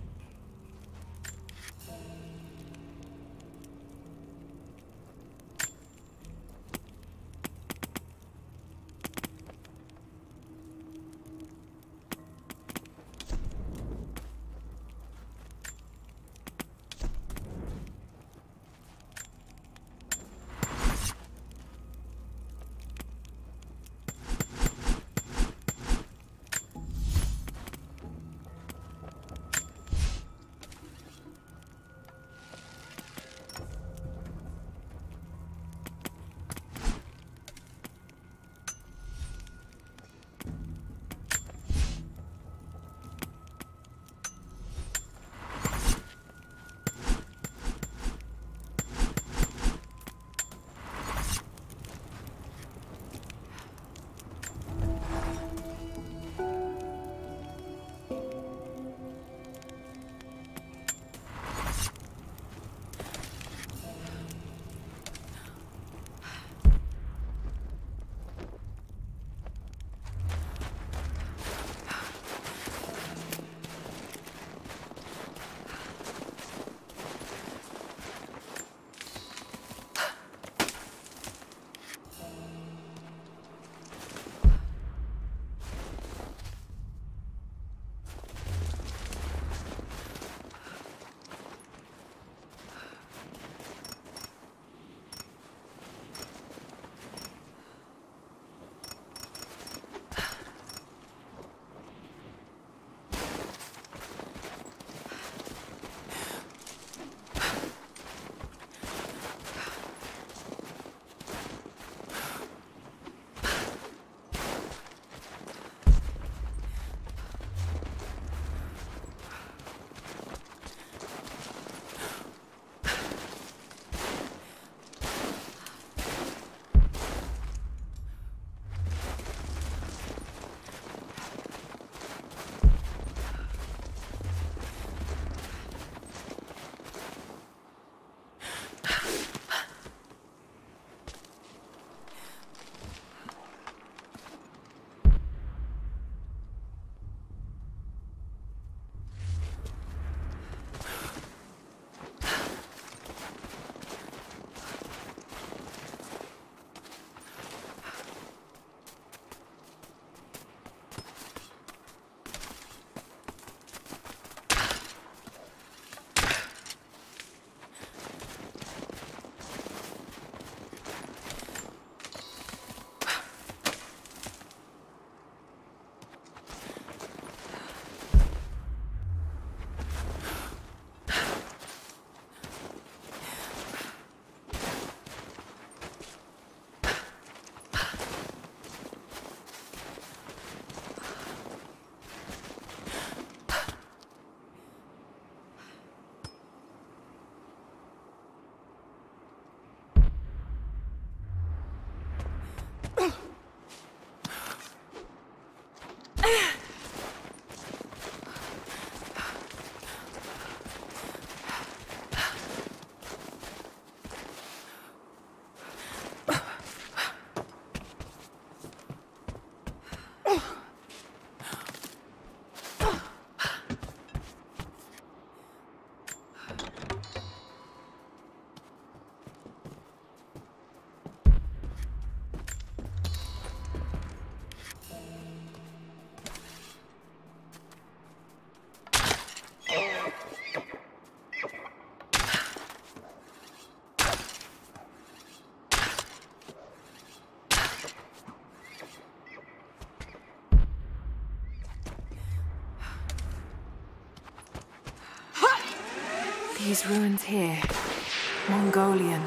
These ruins here. Mongolian.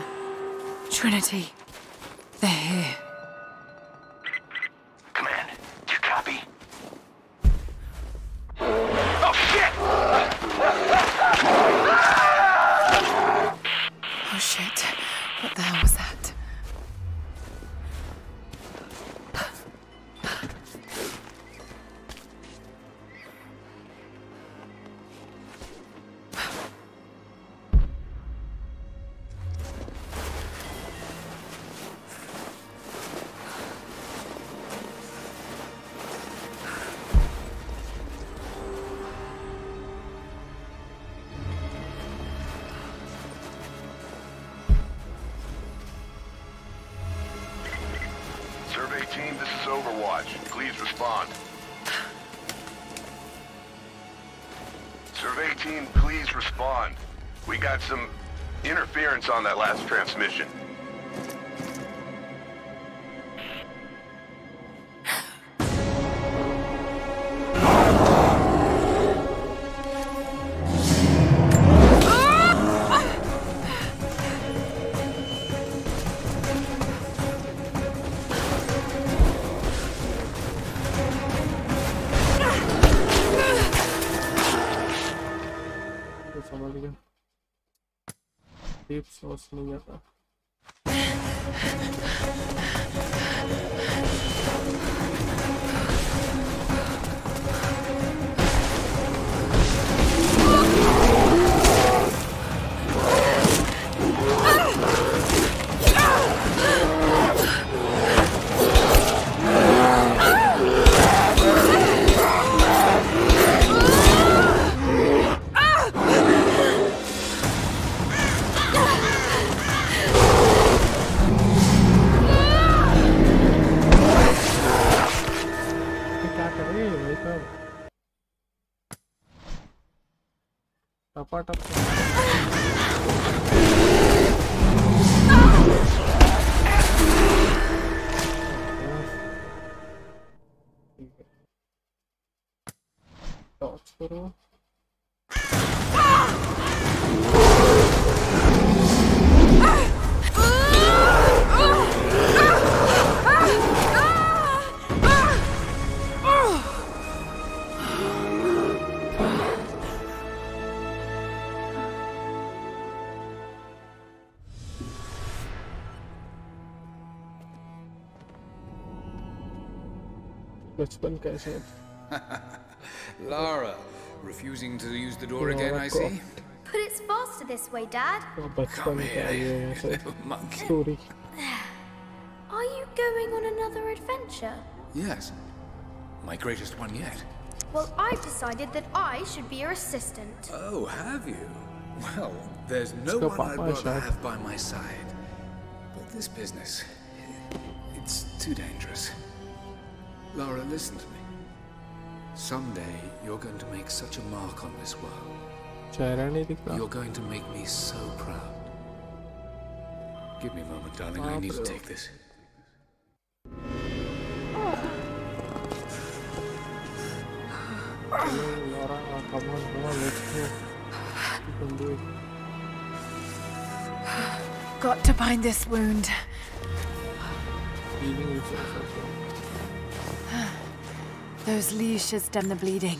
Trinity. They're here. Command, do you copy? Oh, shit! Oh, shit. Overwatch. Please respond. Survey team, please respond. We got some interference on that last transmission. Deep सोच नहीं आता बचपन कैसे Lara, refusing to use the door again, I see. But it's faster this way, Dad. Come here, you little monkey. Story. Are you going on another adventure? Yes, my greatest one yet. Well, I've decided that I should be your assistant. Oh, have you? Well, there's no one I'd rather have by my side. But this business, it's too dangerous. Lara, listen to me. Someday, you're going to make such a mark on this world. You're going to make me so proud. Give me a moment, darling. I need to take this. Lara, come on, let's go. You can do it. Got to bind this wound. Those leaves should stem the bleeding.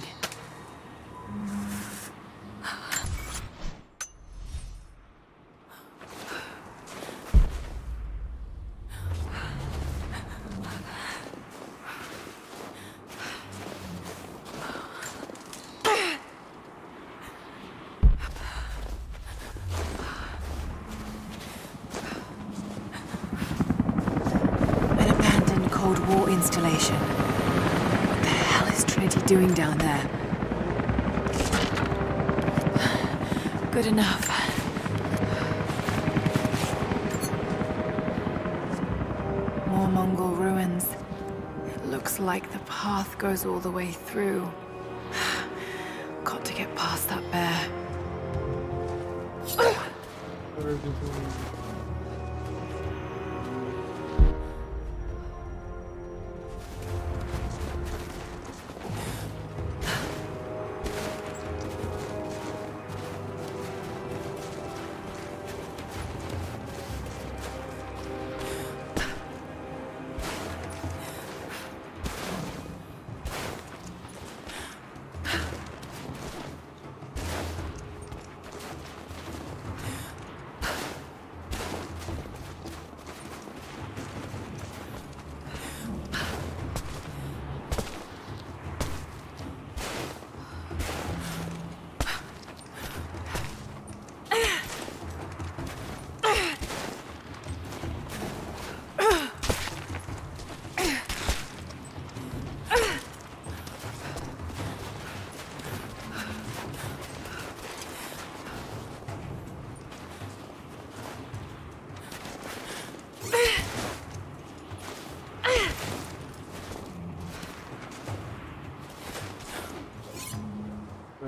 An abandoned Cold War installation. Doing down there? Good enough. More Mongol ruins. It looks like the path goes all the way through. Got to get past that bear.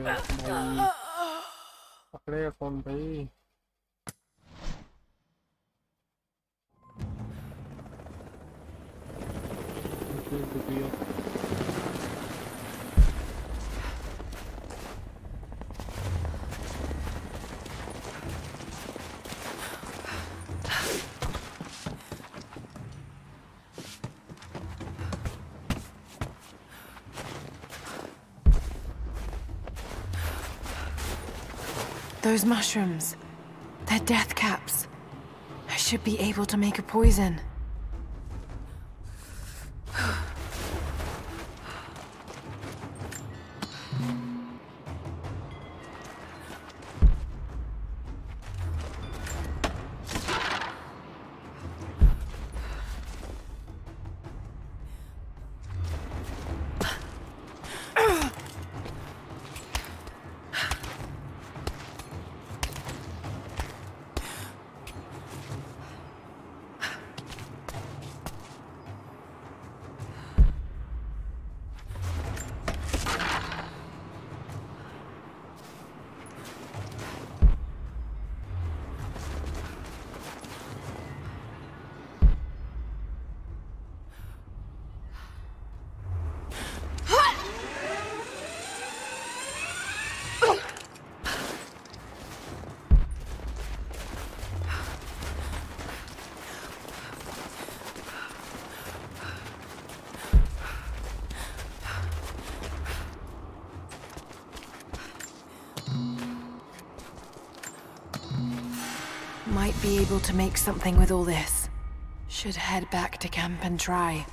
भाई पकड़ेगा कौन भाई? Those mushrooms, they're death caps. I should be able to make a poison. Might be able to make something with all this. Should head back to camp and try.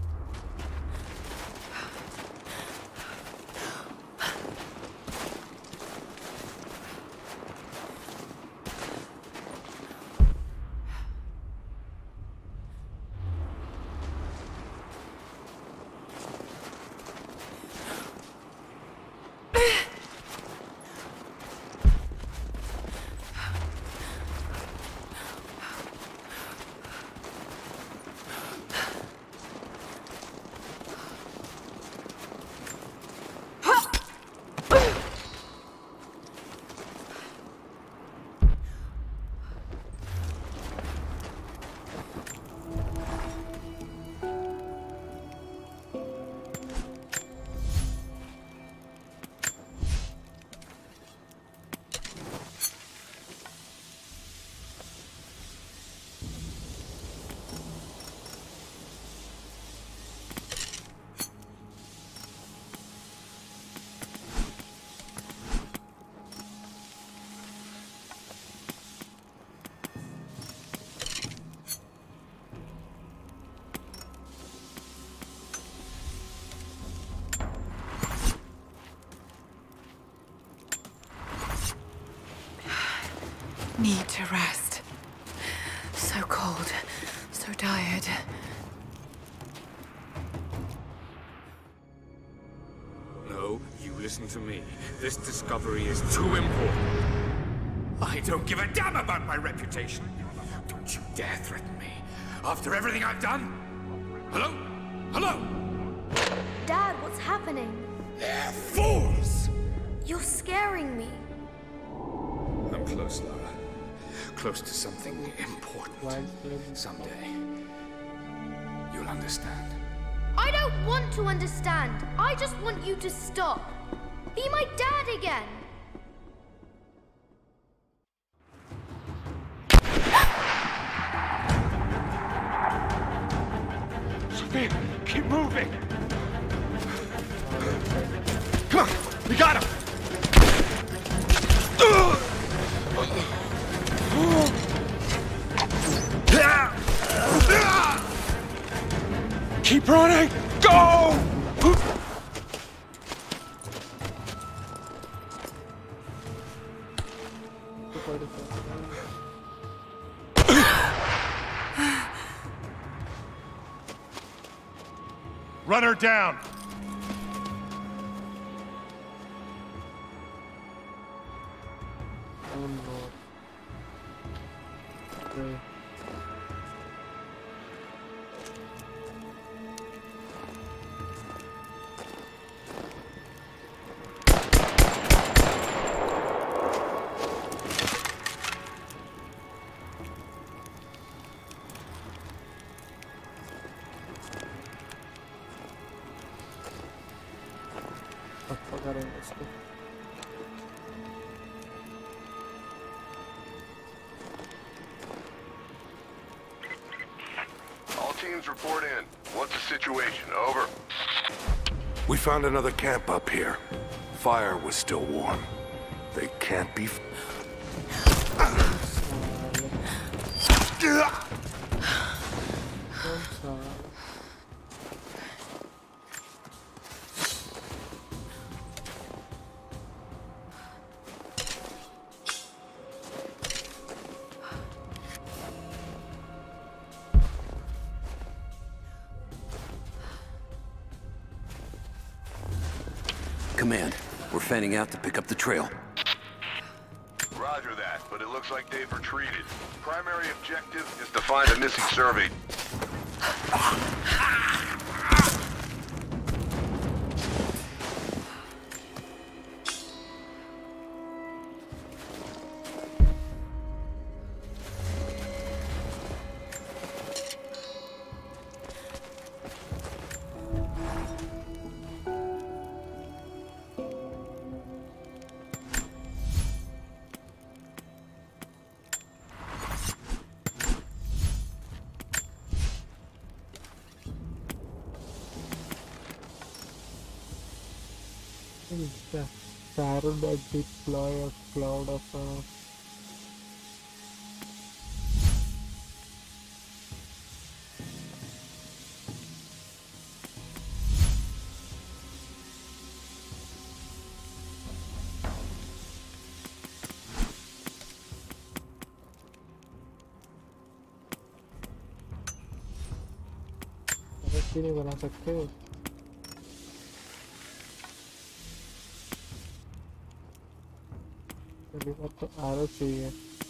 Need to rest. So cold, so tired. No, you listen to me. This discovery is too important. I don't give a damn about my reputation. Don't you dare threaten me. After everything I've done? Hello? Hello? Dad, what's happening? They're fools! You're scaring me. I'm close, Lara. Close to something important. Someday, you'll understand. I don't want to understand. I just want you to stop. Be my dad again. Sophia, keep moving! Come on, we got him! Keep running! Go! Run her down! Oh no. Okay. Citizens report in. What's the situation? Over. We found another camp up here. Fire was still warm. They can't be... Command, we're fanning out to pick up the trail. Roger that, but it looks like they've retreated. Primary objective is to find a missing survey. The Sarah that deploy a cloud of नहीं बना सकते पहली बात तो आरो चाहिए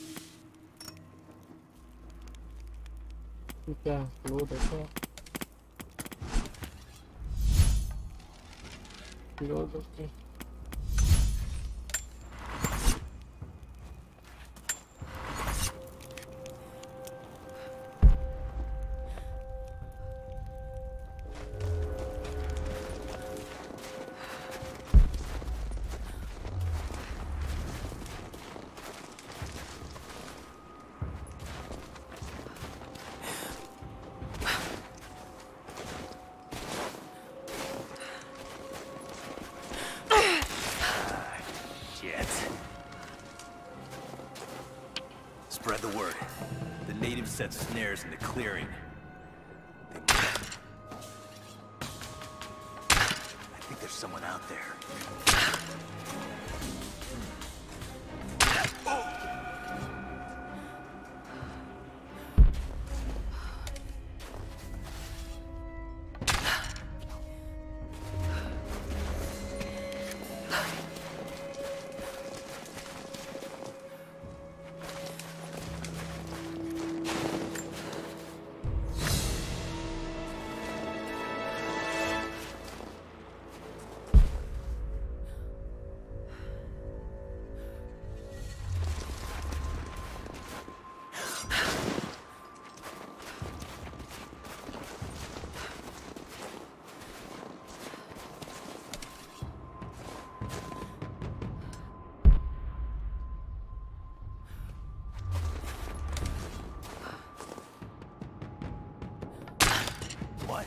क्या load है क्या load okay Spread the word. The natives set snares in the clearing. I think there's someone out there. What?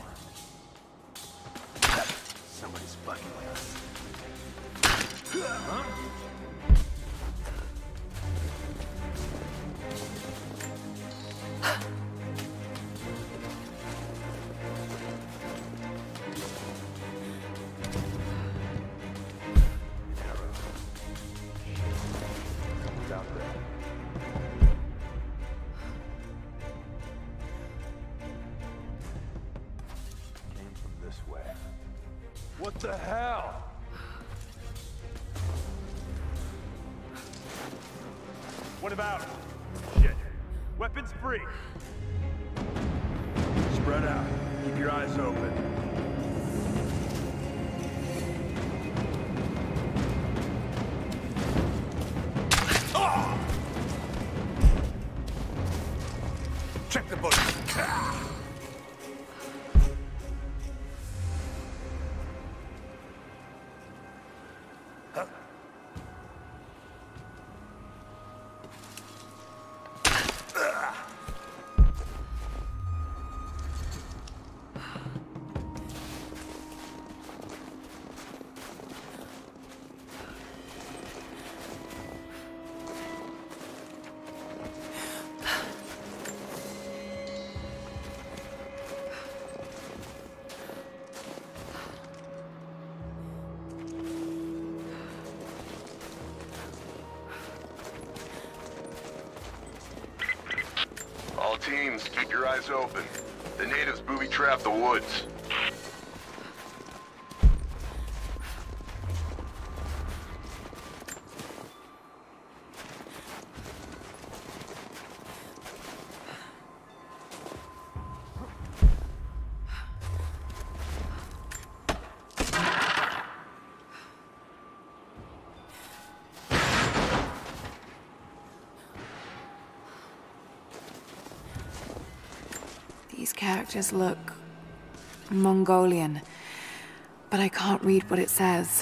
Somebody's fucking with us. Huh? What the hell? What about it? Shit. Weapons free. Spread out. Keep your eyes open. Check the bush. teams, keep your eyes open. The natives booby-trap the woods. These characters look Mongolian, but I can't read what it says.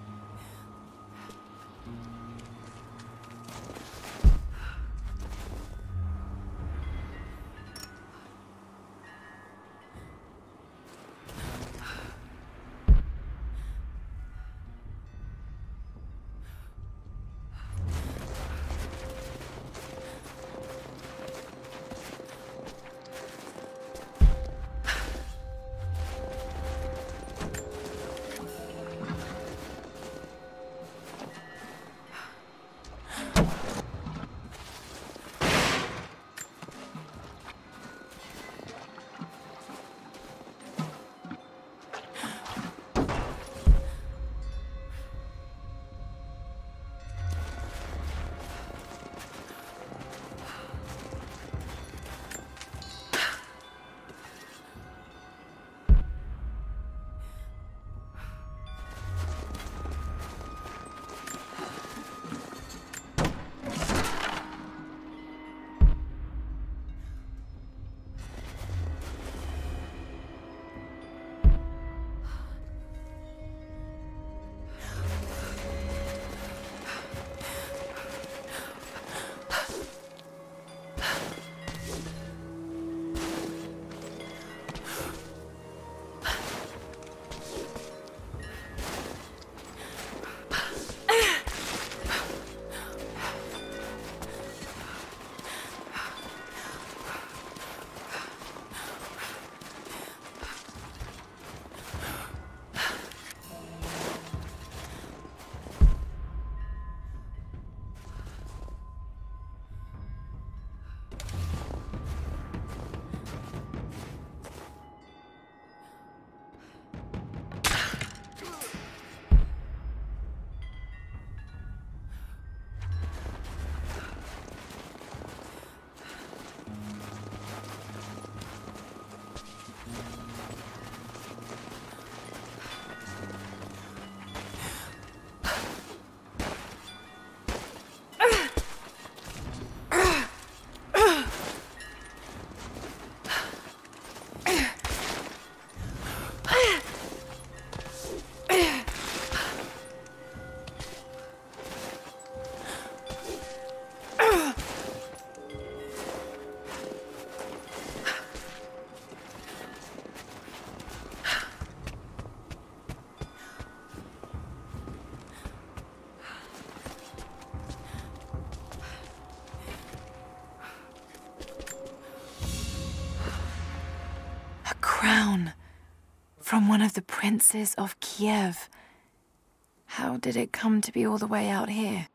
Crown from one of the princes of Kiev. How did it come to be all the way out here?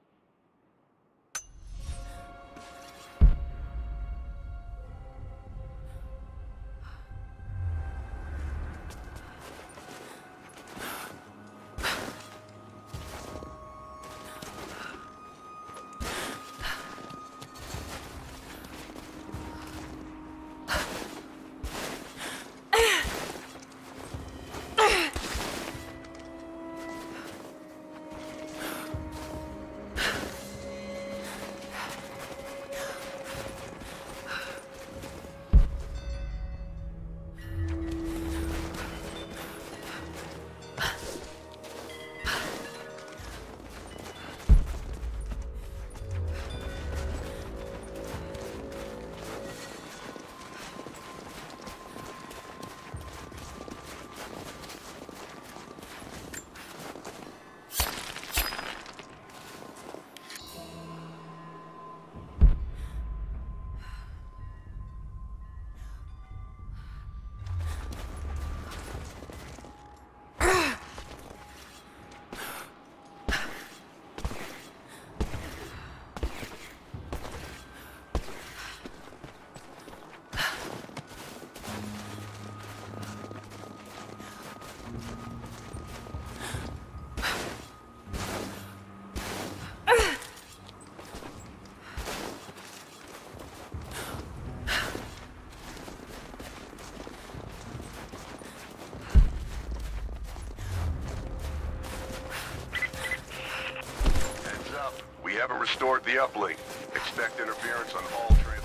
restored the uplink. Expect interference on all transmissions.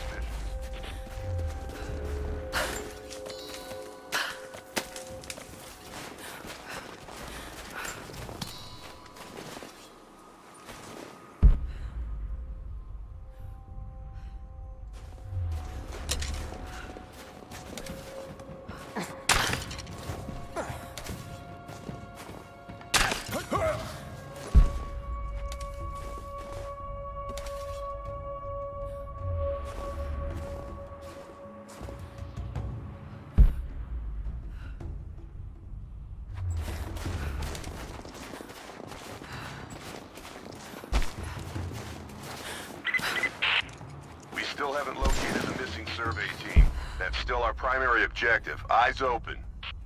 Still haven't located the missing survey team. That's still our primary objective. Eyes open.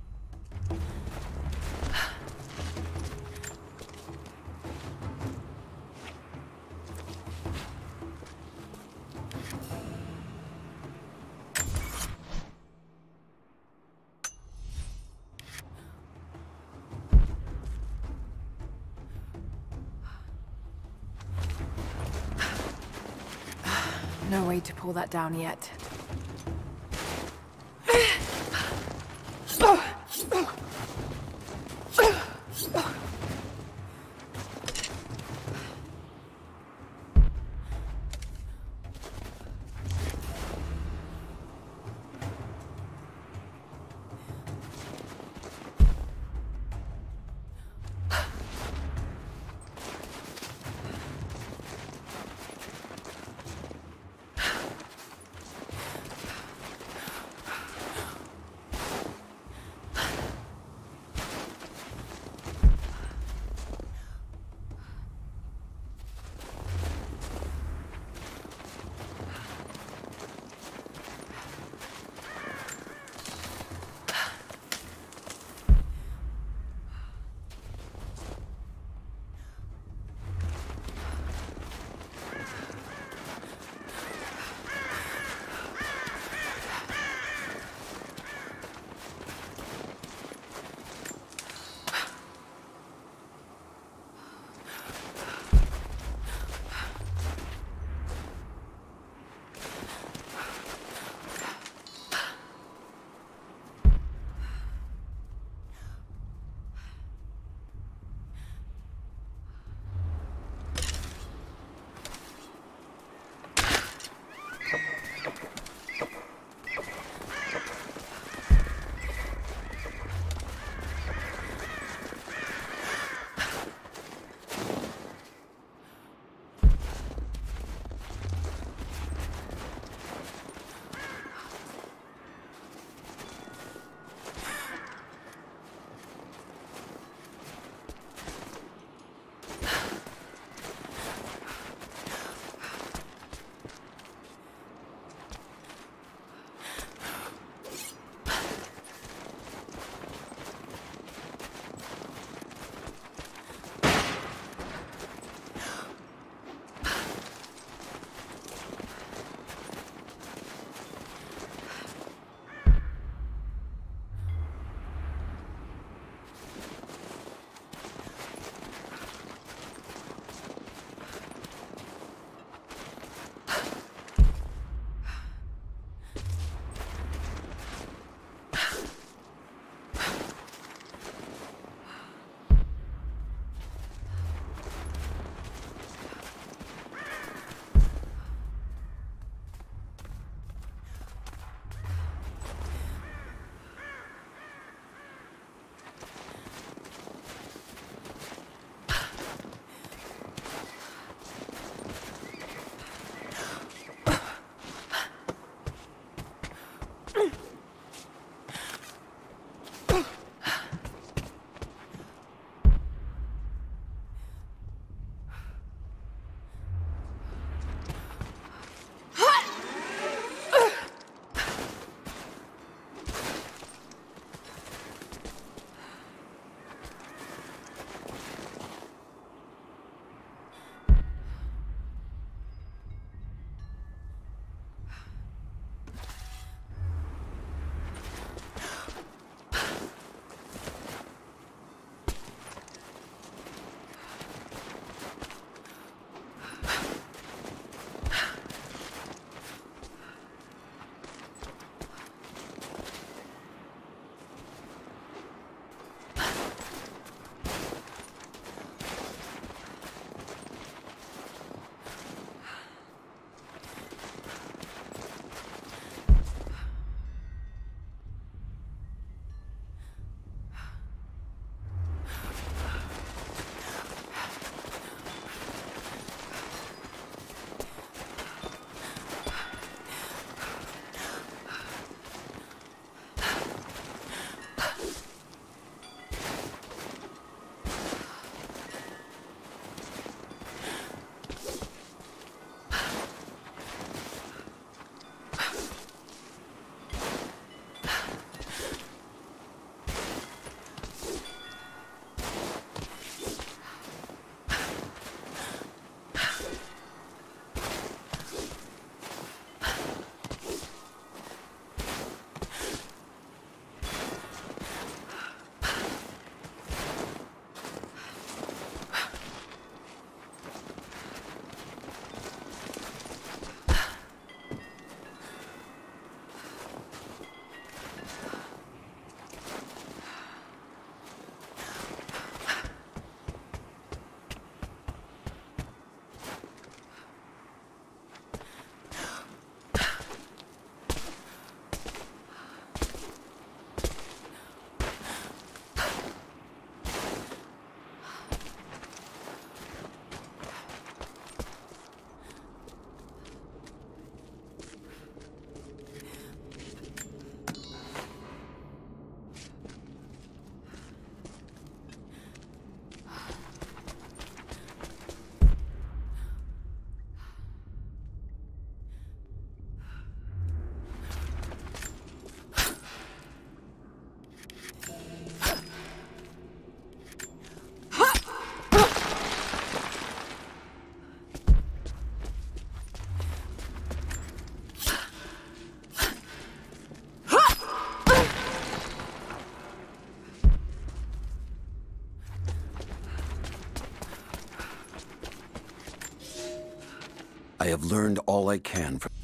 No way to pull that down yet. I have learned all I can from...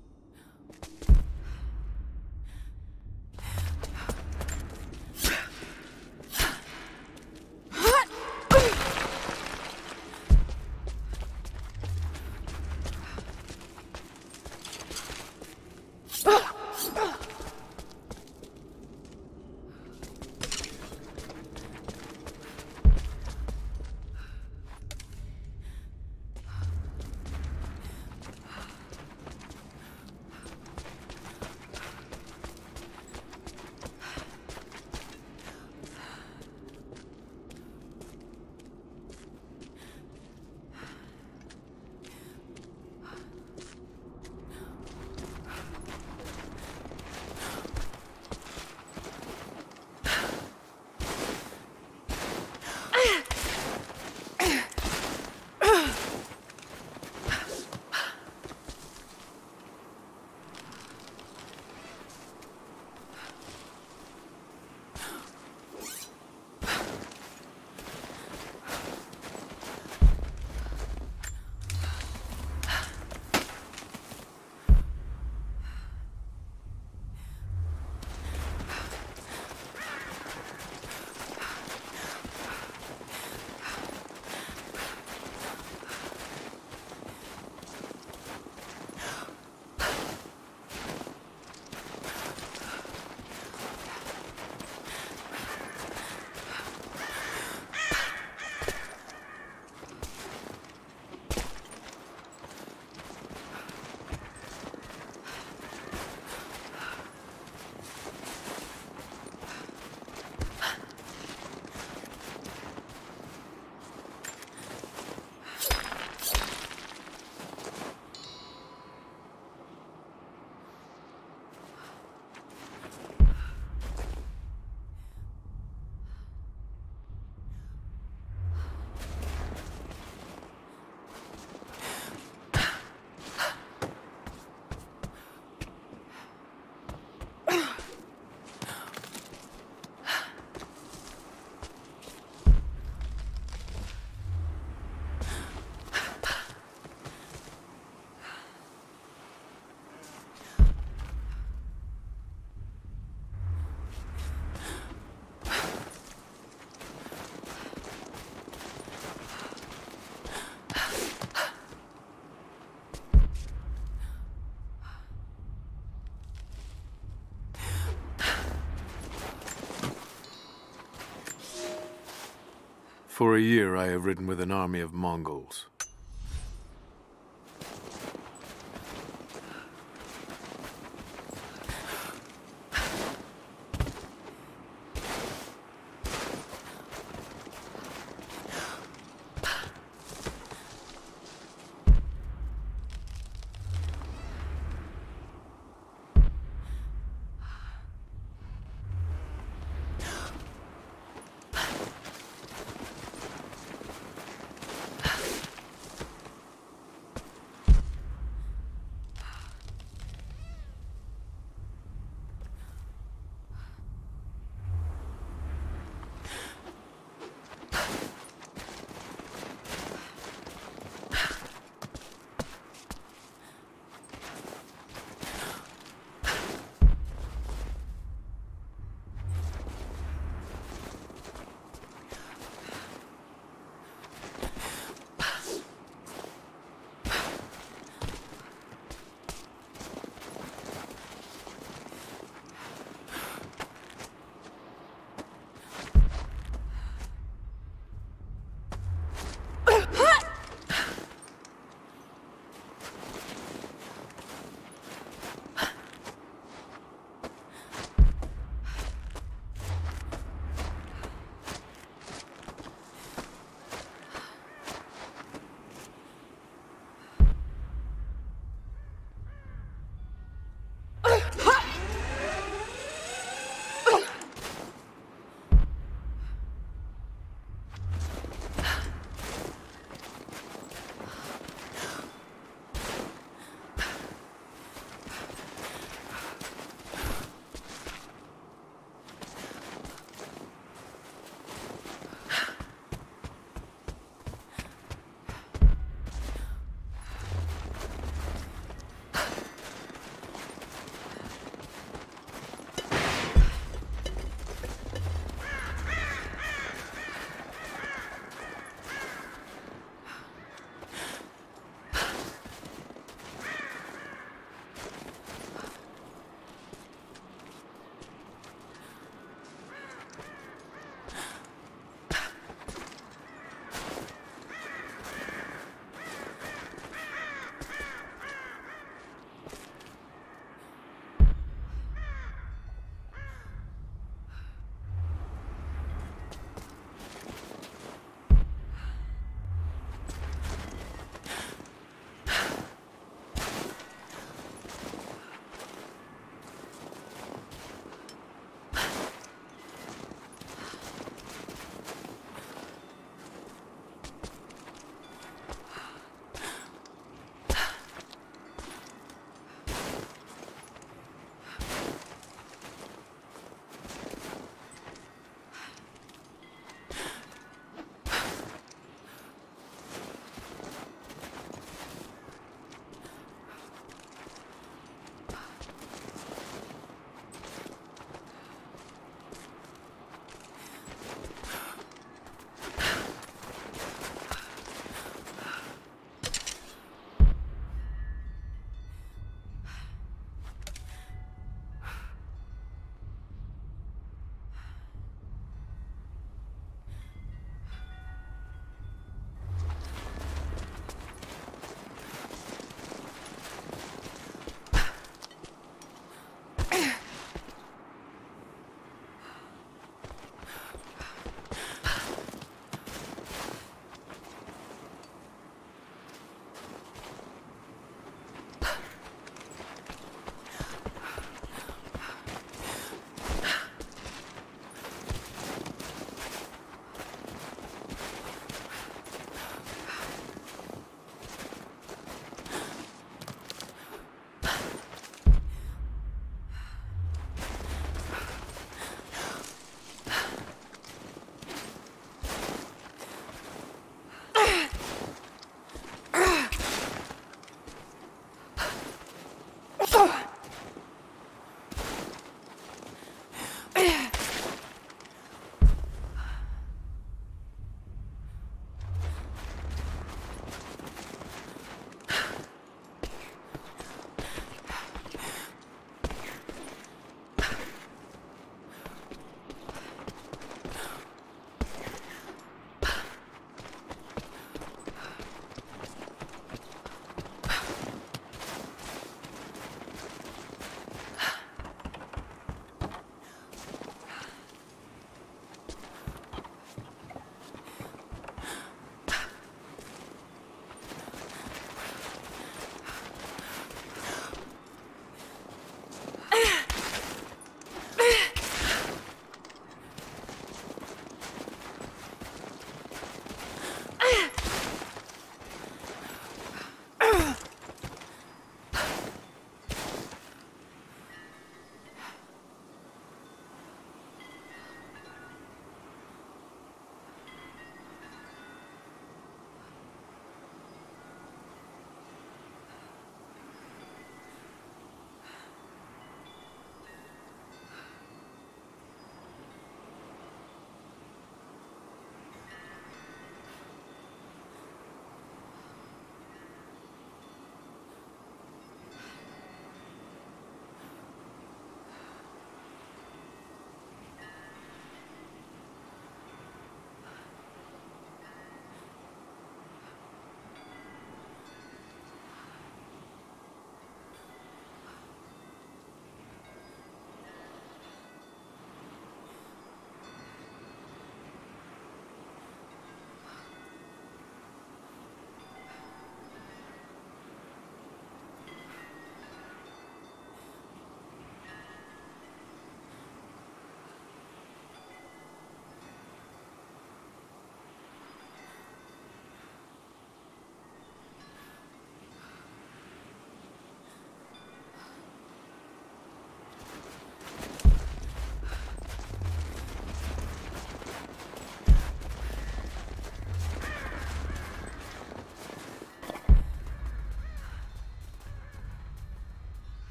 For a year, I have ridden with an army of Mongols.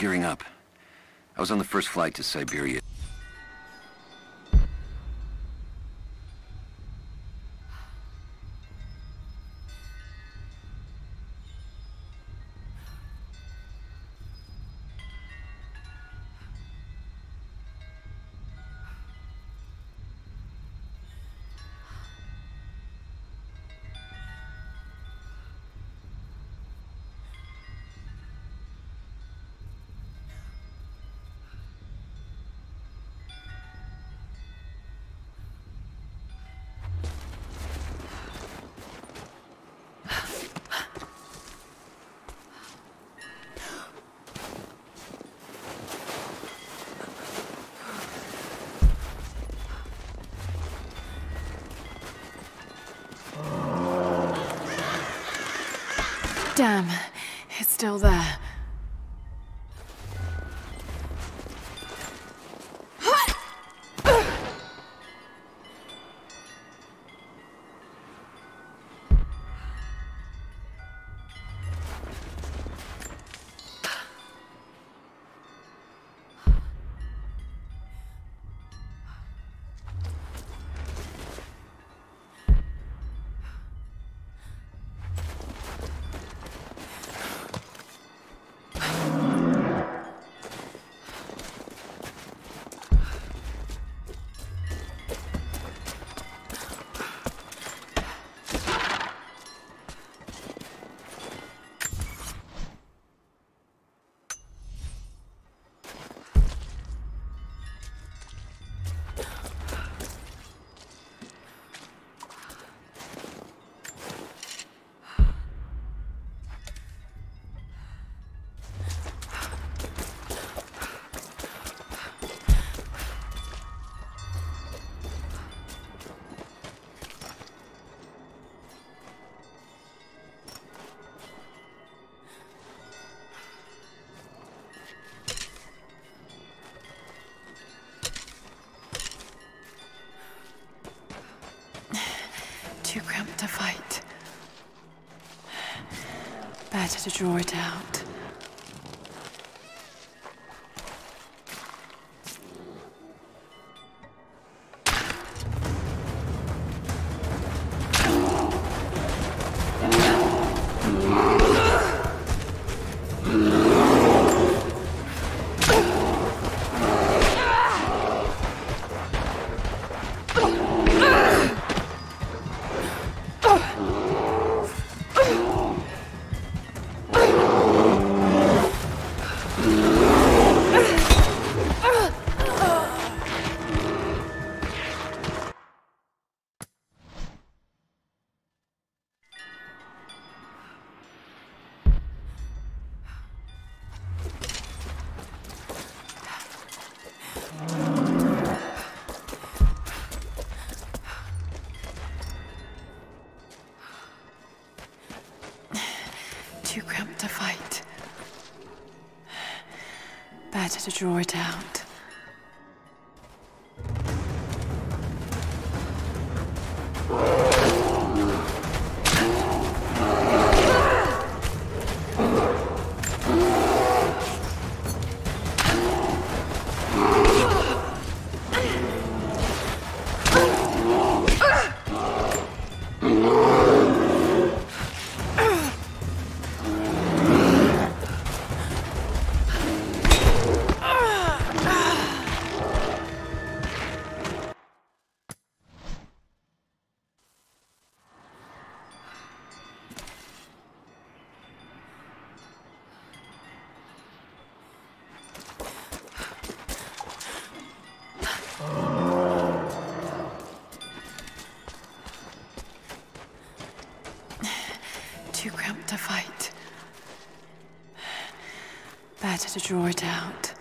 gearing up. I was on the first flight to Siberia. Damn, it's still there. Too cramped to fight. Better to draw it out. Too cramped to fight. Better to draw it out. Too cramped to fight. Better to draw it out.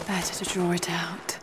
Better to draw it out.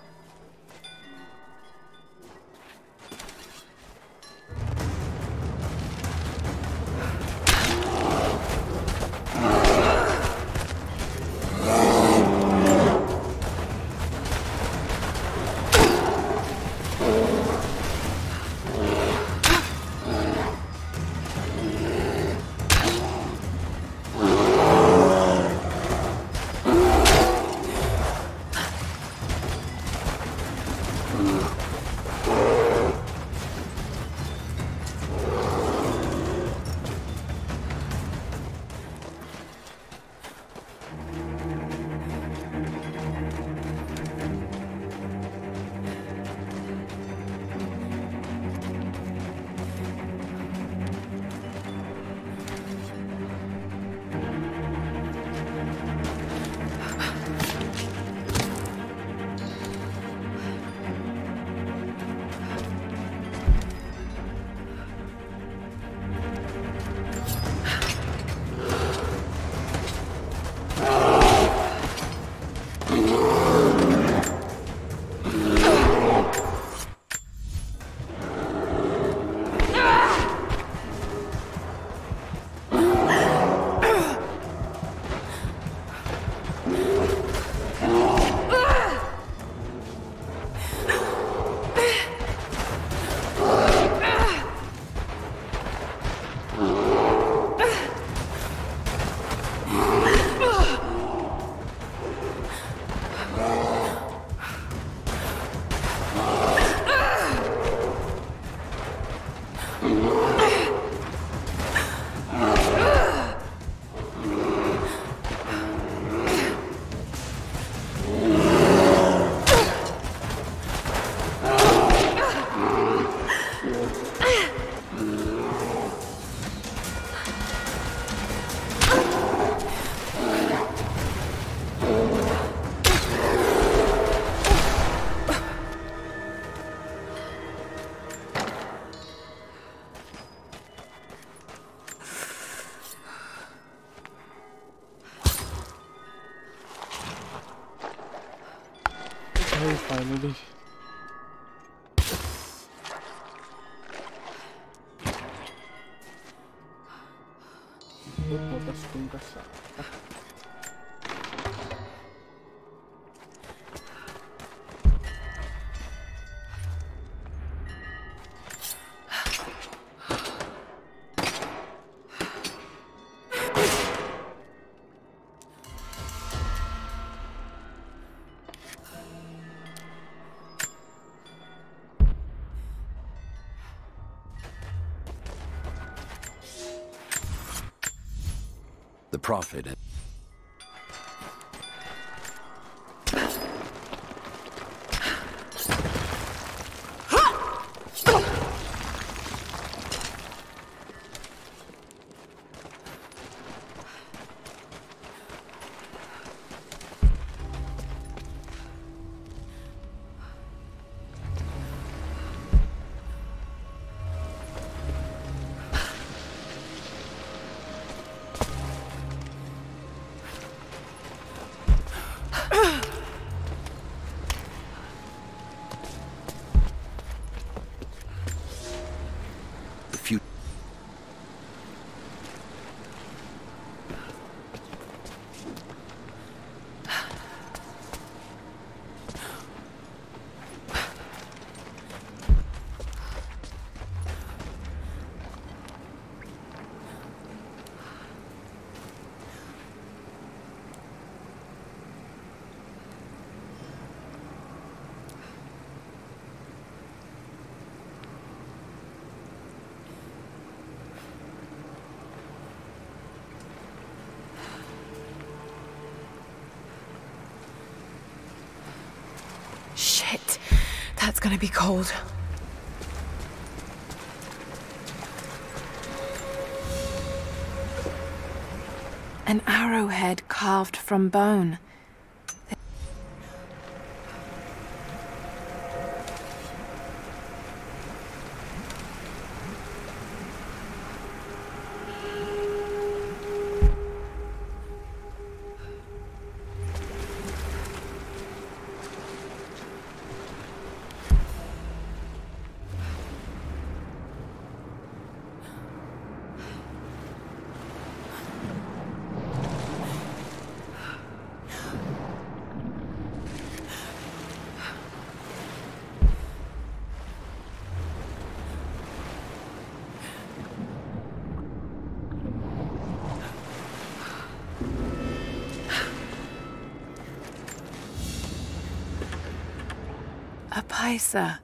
Finally. The Prophet. Shit, that's gonna be cold. An arrowhead carved from bone. A Paisa.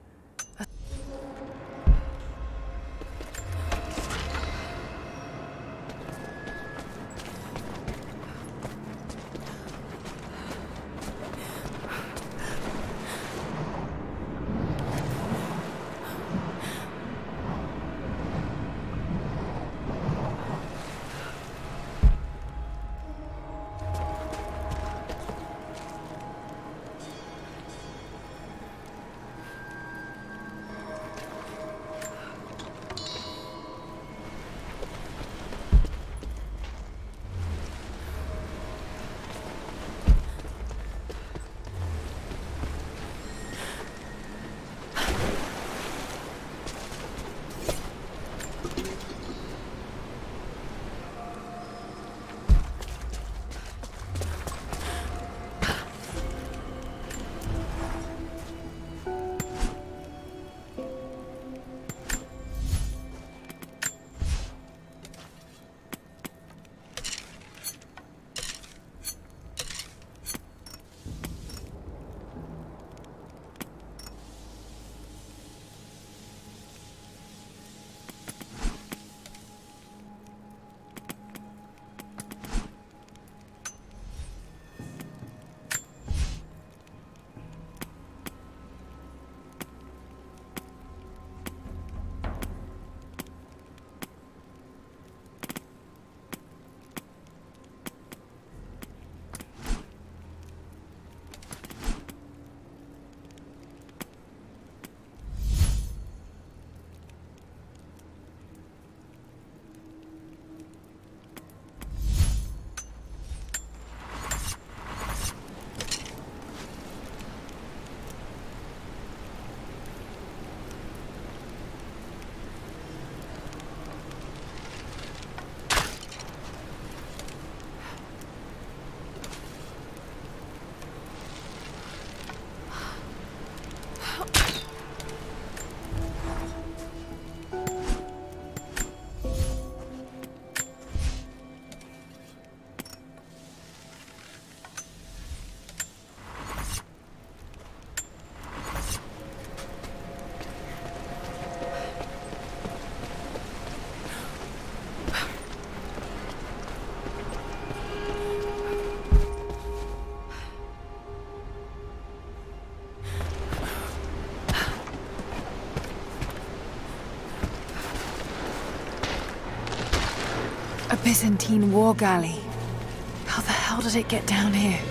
A Byzantine war galley. How the hell did it get down here?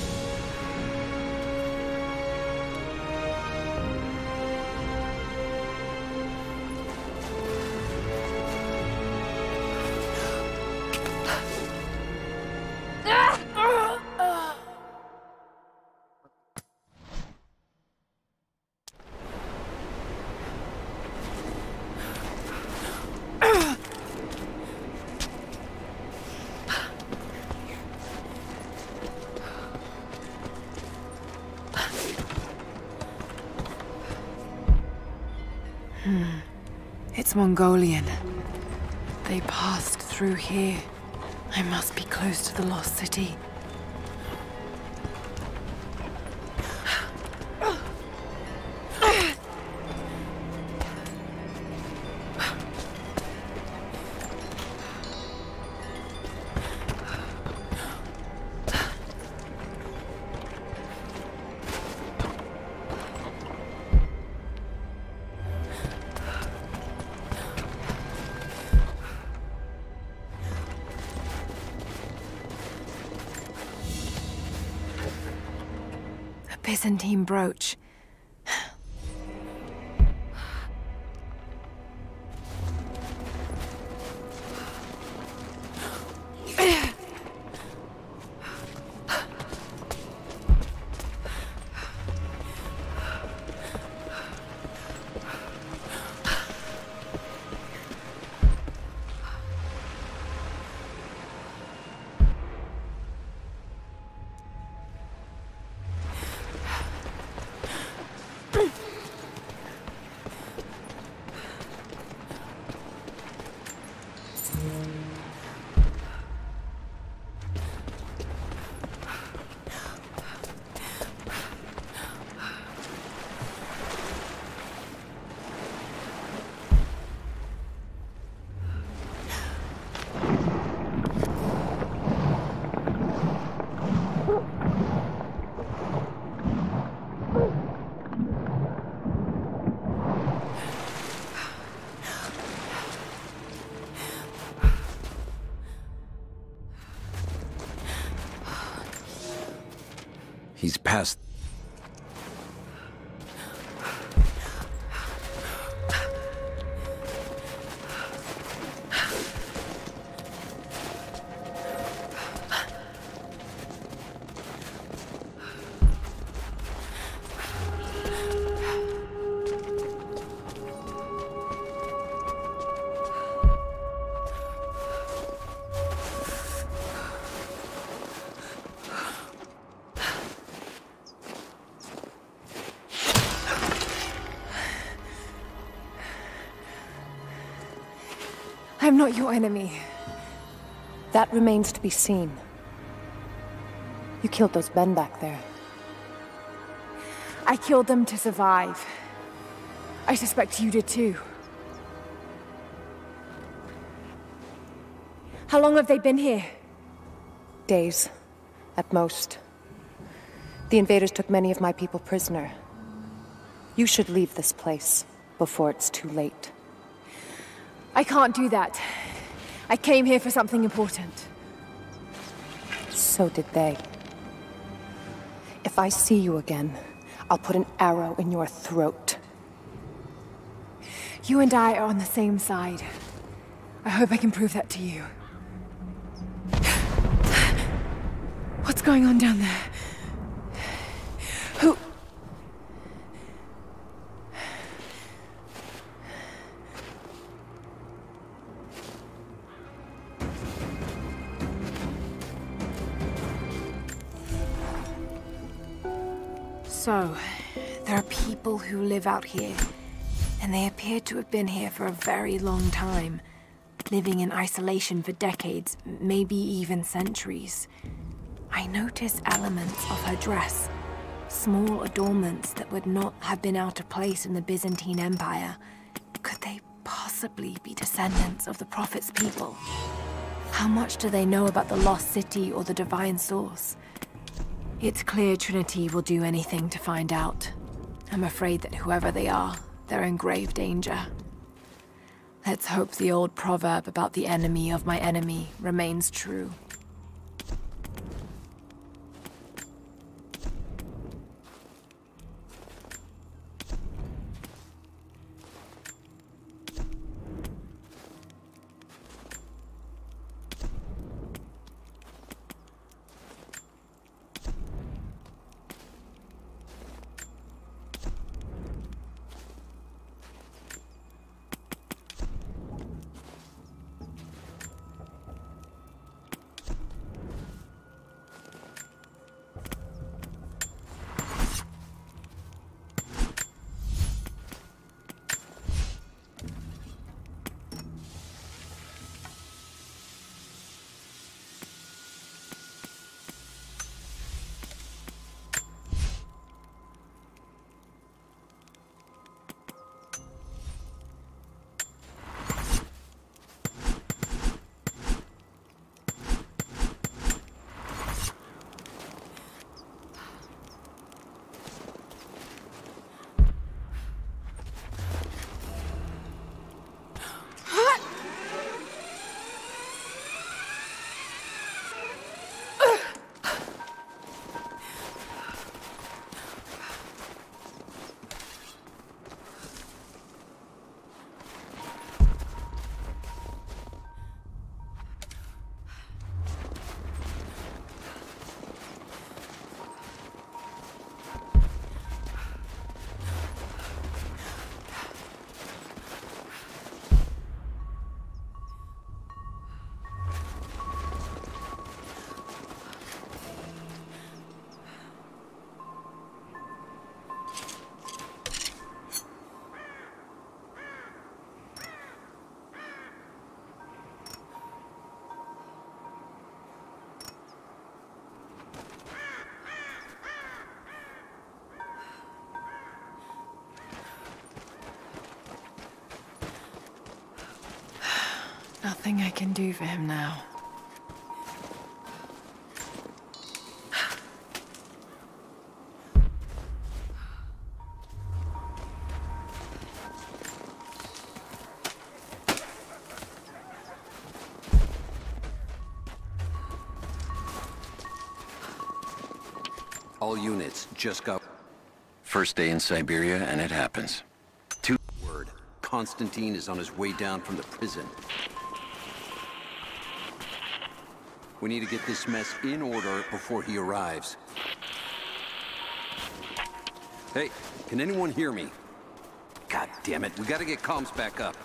It's Mongolian. They passed through here. I must be close to the lost city. Byzantine brooch. He's past... I'm not your enemy. That remains to be seen. You killed those men back there. I killed them to survive. I suspect you did too. How long have they been here? Days, at most. The invaders took many of my people prisoner. You should leave this place before it's too late. I can't do that. I came here for something important. So did they. If I see you again, I'll put an arrow in your throat. You and I are on the same side. I hope I can prove that to you. What's going on down there? Who... So, there are people who live out here, and they appear to have been here for a very long time, living in isolation for decades, maybe even centuries. I notice elements of her dress, small adornments that would not have been out of place in the Byzantine Empire. Could they possibly be descendants of the Prophet's people? How much do they know about the Lost City or the Divine Source? It's clear Trinity will do anything to find out. I'm afraid that whoever they are, they're in grave danger. Let's hope the old proverb about the enemy of my enemy remains true. Nothing I can do for him now. All units just got... First day in Siberia, and it happens. Word. Constantine is on his way down from the prison. We need to get this mess in order before he arrives. Hey, can anyone hear me? God damn it, we gotta get comms back up.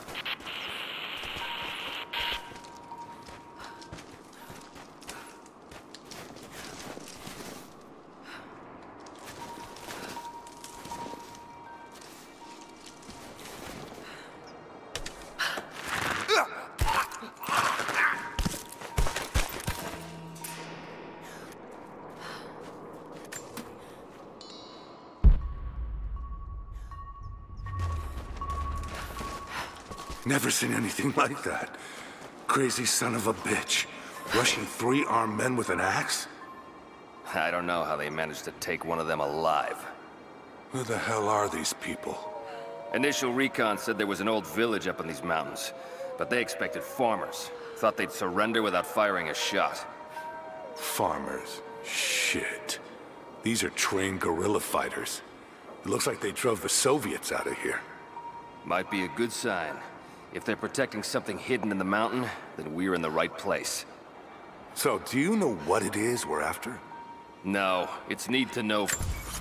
Never seen anything like that. Crazy son of a bitch. Rushing 3 armed men with an axe? I don't know how they managed to take one of them alive. Who the hell are these people? Initial recon said there was an old village up in these mountains, but they expected farmers. Thought they'd surrender without firing a shot. Farmers? Shit. These are trained guerrilla fighters. It looks like they drove the Soviets out of here. Might be a good sign. If they're protecting something hidden in the mountain, then we're in the right place. So, do you know what it is we're after? No, it's need to know.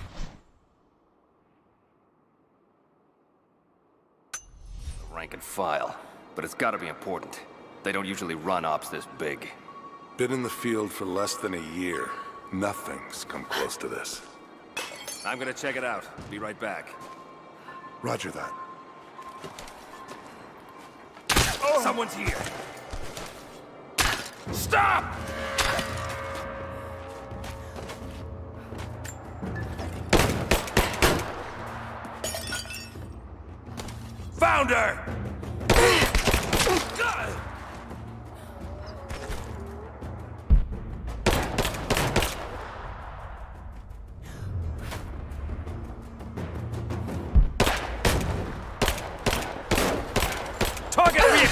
Rank and file, but it's gotta be important. They don't usually run ops this big. Been in the field for less than a year. Nothing's come close to this. I'm gonna check it out. Be right back. Roger that. Someone's here! Stop! Found her! Target me!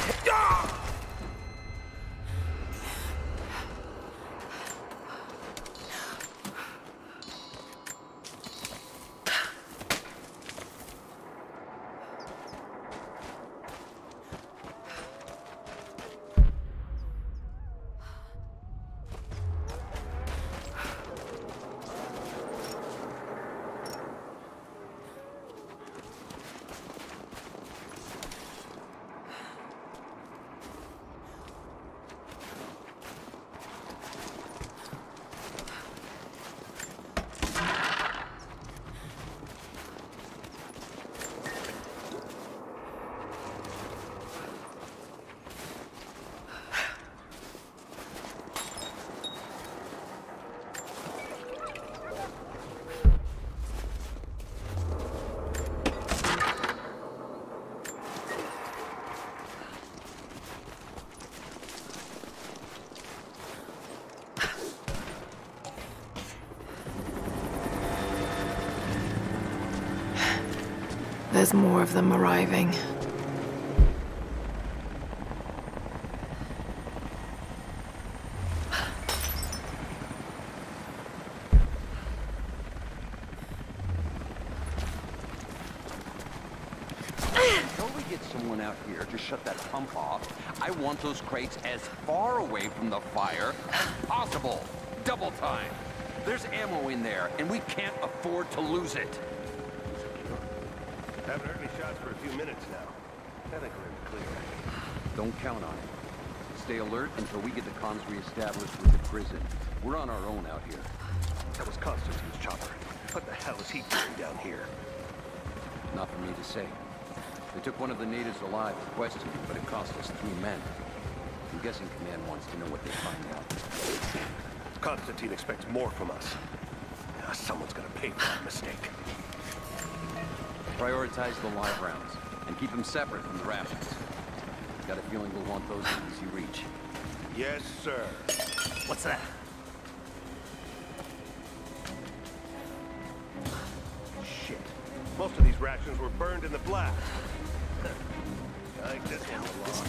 There's more of them arriving. Until we get someone out here to shut that pump off, I want those crates as far away from the fire as possible. Double time. There's ammo in there, and we can't afford to lose it. Haven't heard any shots for a few minutes now. I think we're in the clear. Don't count on it. Stay alert until we get the comms reestablished with the prison. We're on our own out here. That was Constantine's chopper. What the hell is he doing down here? Not for me to say. They took one of the natives alive to question him, but it cost us 3 men. I'm guessing Command wants to know what they find out. Constantine expects more from us. Someone's gonna pay for that mistake. Prioritize the live rounds, and keep them separate from the rations. Got a feeling we'll want those in easy reach. Yes, sir. What's that? Shit. Most of these rations were burned in the blast. I think this one belongs.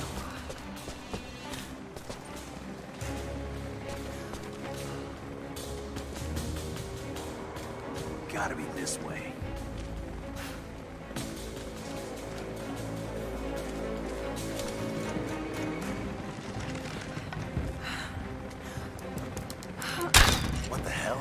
gotta be this way. What the hell?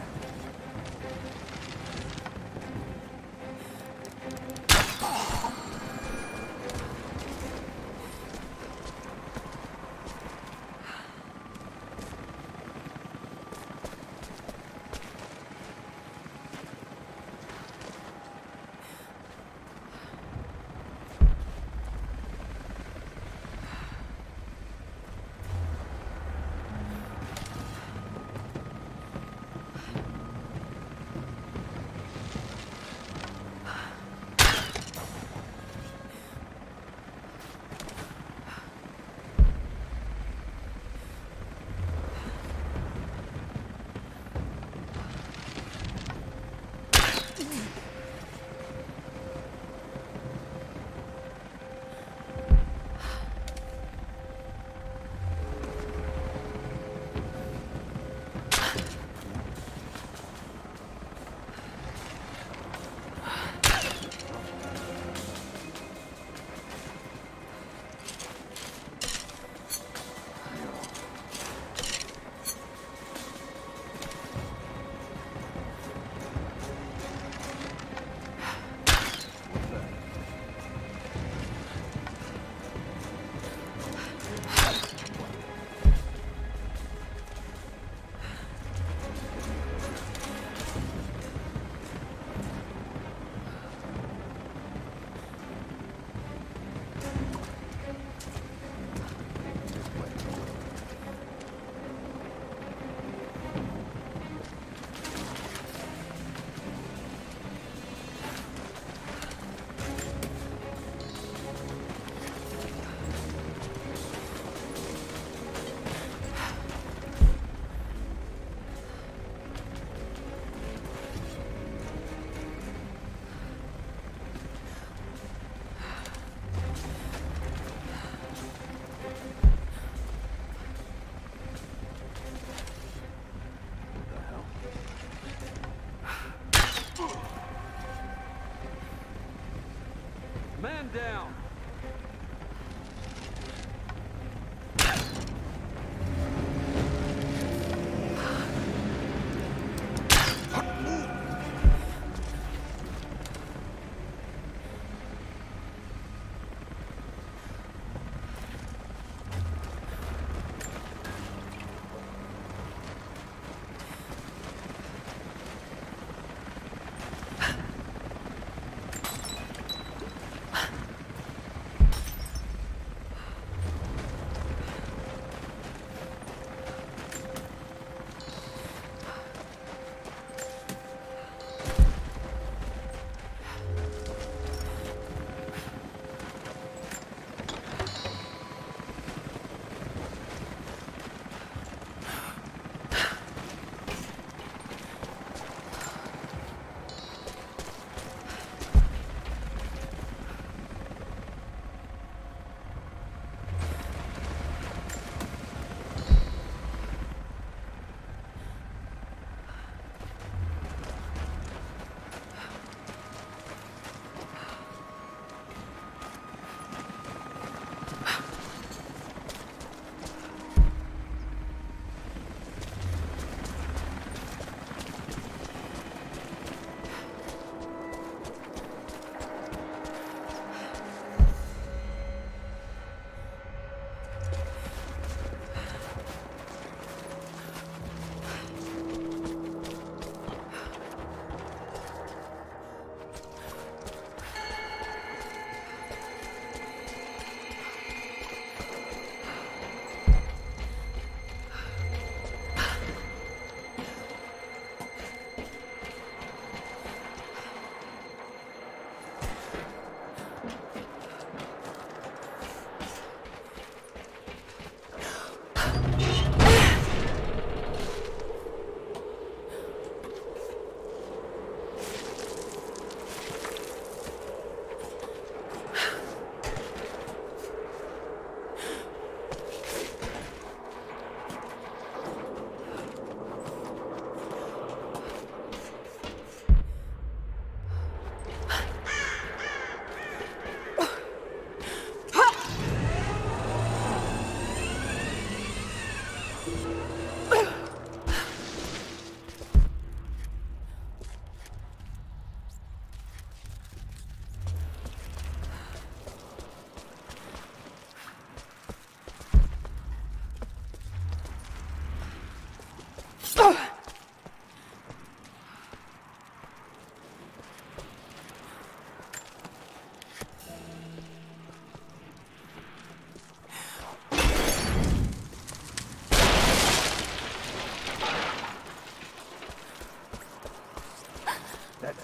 Man down!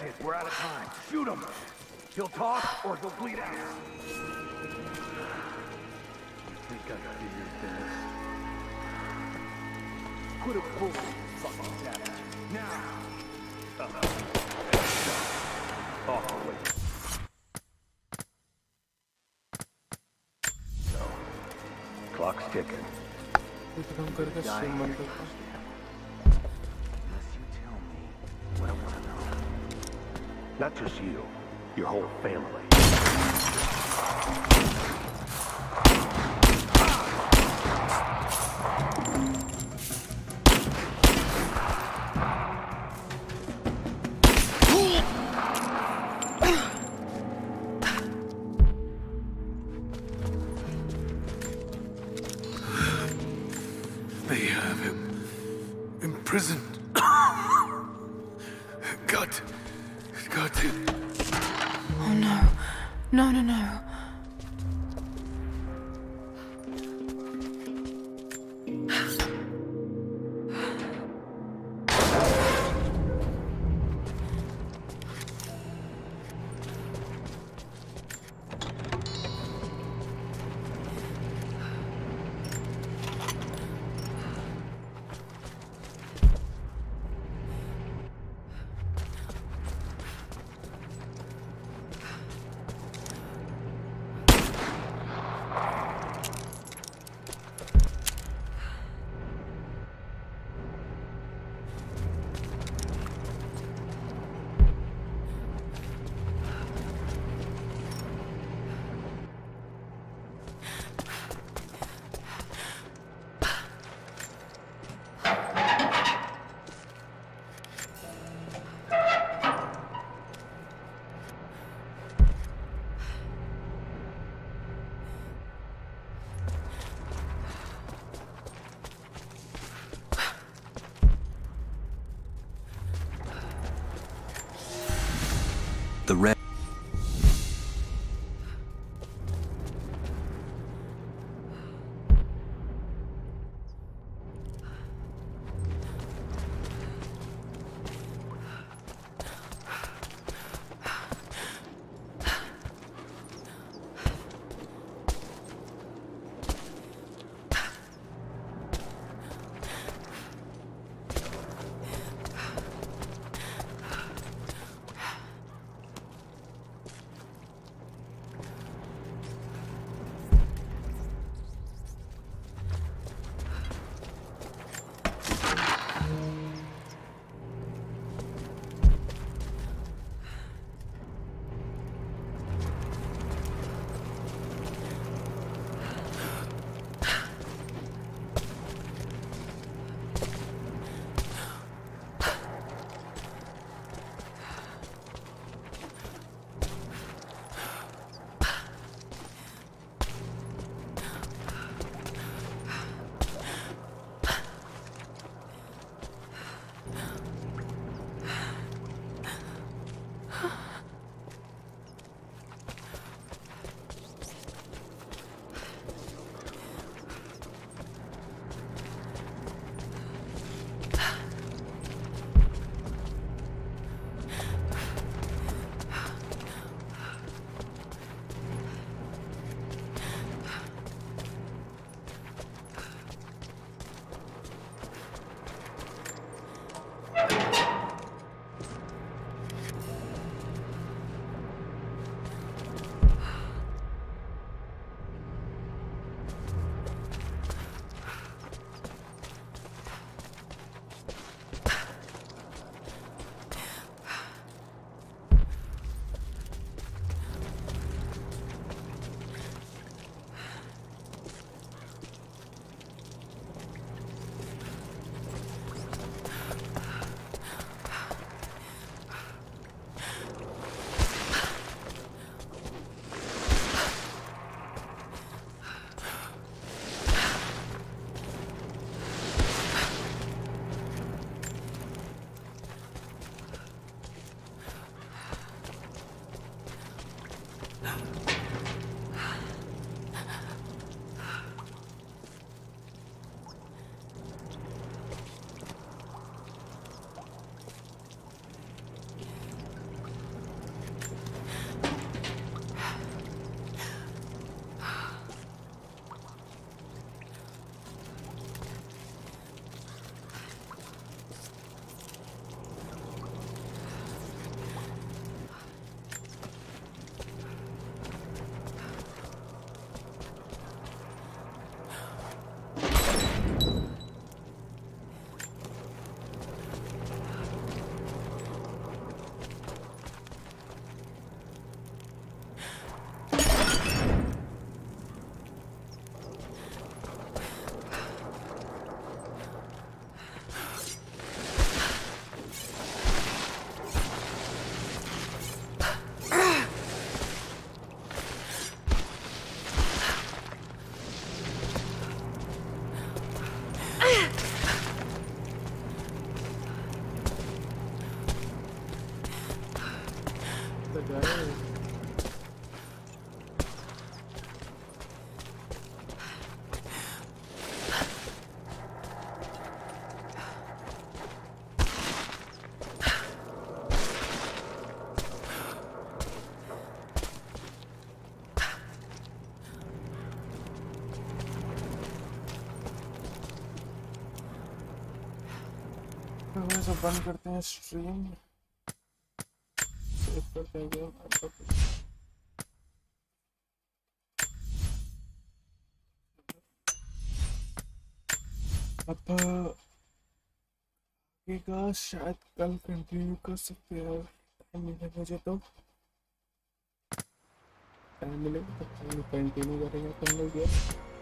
it. We're out of time. Shoot him. He'll talk or he'll bleed out. You think I figured this? Put a bullet in his fucking chest. Now! Off the way. So, clock's ticking. Dying. Unless you tell me what I want to know. Not just you, your whole family. They have him imprisoned. Got him. Oh no. No, no, no. The red. जाए। तो बंद करते हैं stream, save करते हैं game. अब आगे का शायद कल कंटिन्यू कर सकते हैं, टाइम मिले मुझे तो, टाइम मिलेगा तो कंटिन्यू करेंगे अपन लोग ये।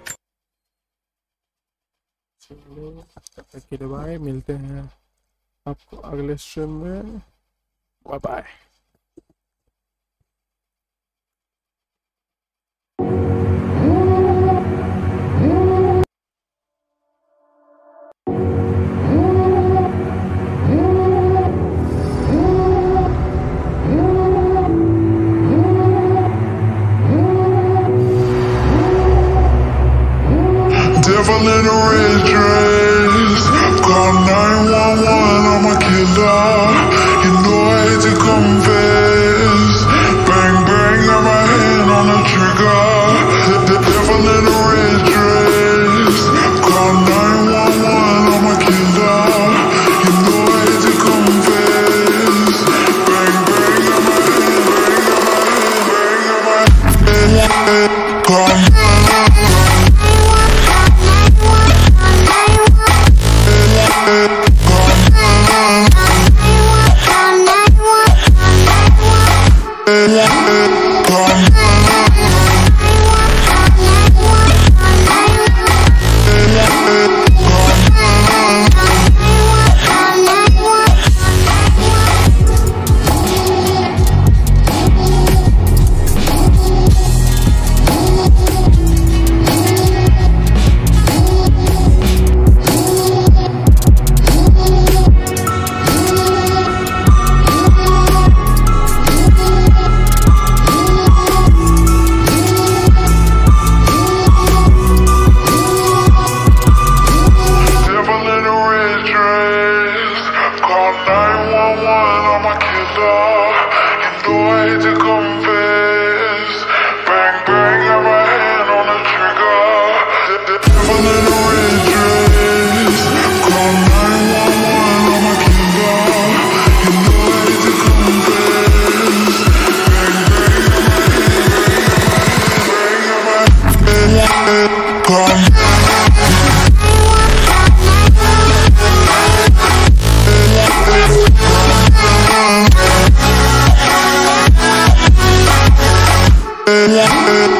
चलो तब तक के लिए बाय, मिलते हैं आपको अगले स्ट्रीम में, bye bye. Devil in a red dress, call 911, I'm a killer. You know I hate to confess. Bang bang, got my hand on the trigger. The devil in a red dress, call 911, I'm a killer. You know I hate to confess. Bang bang, got my hand, bang got my hand, call. Yeah.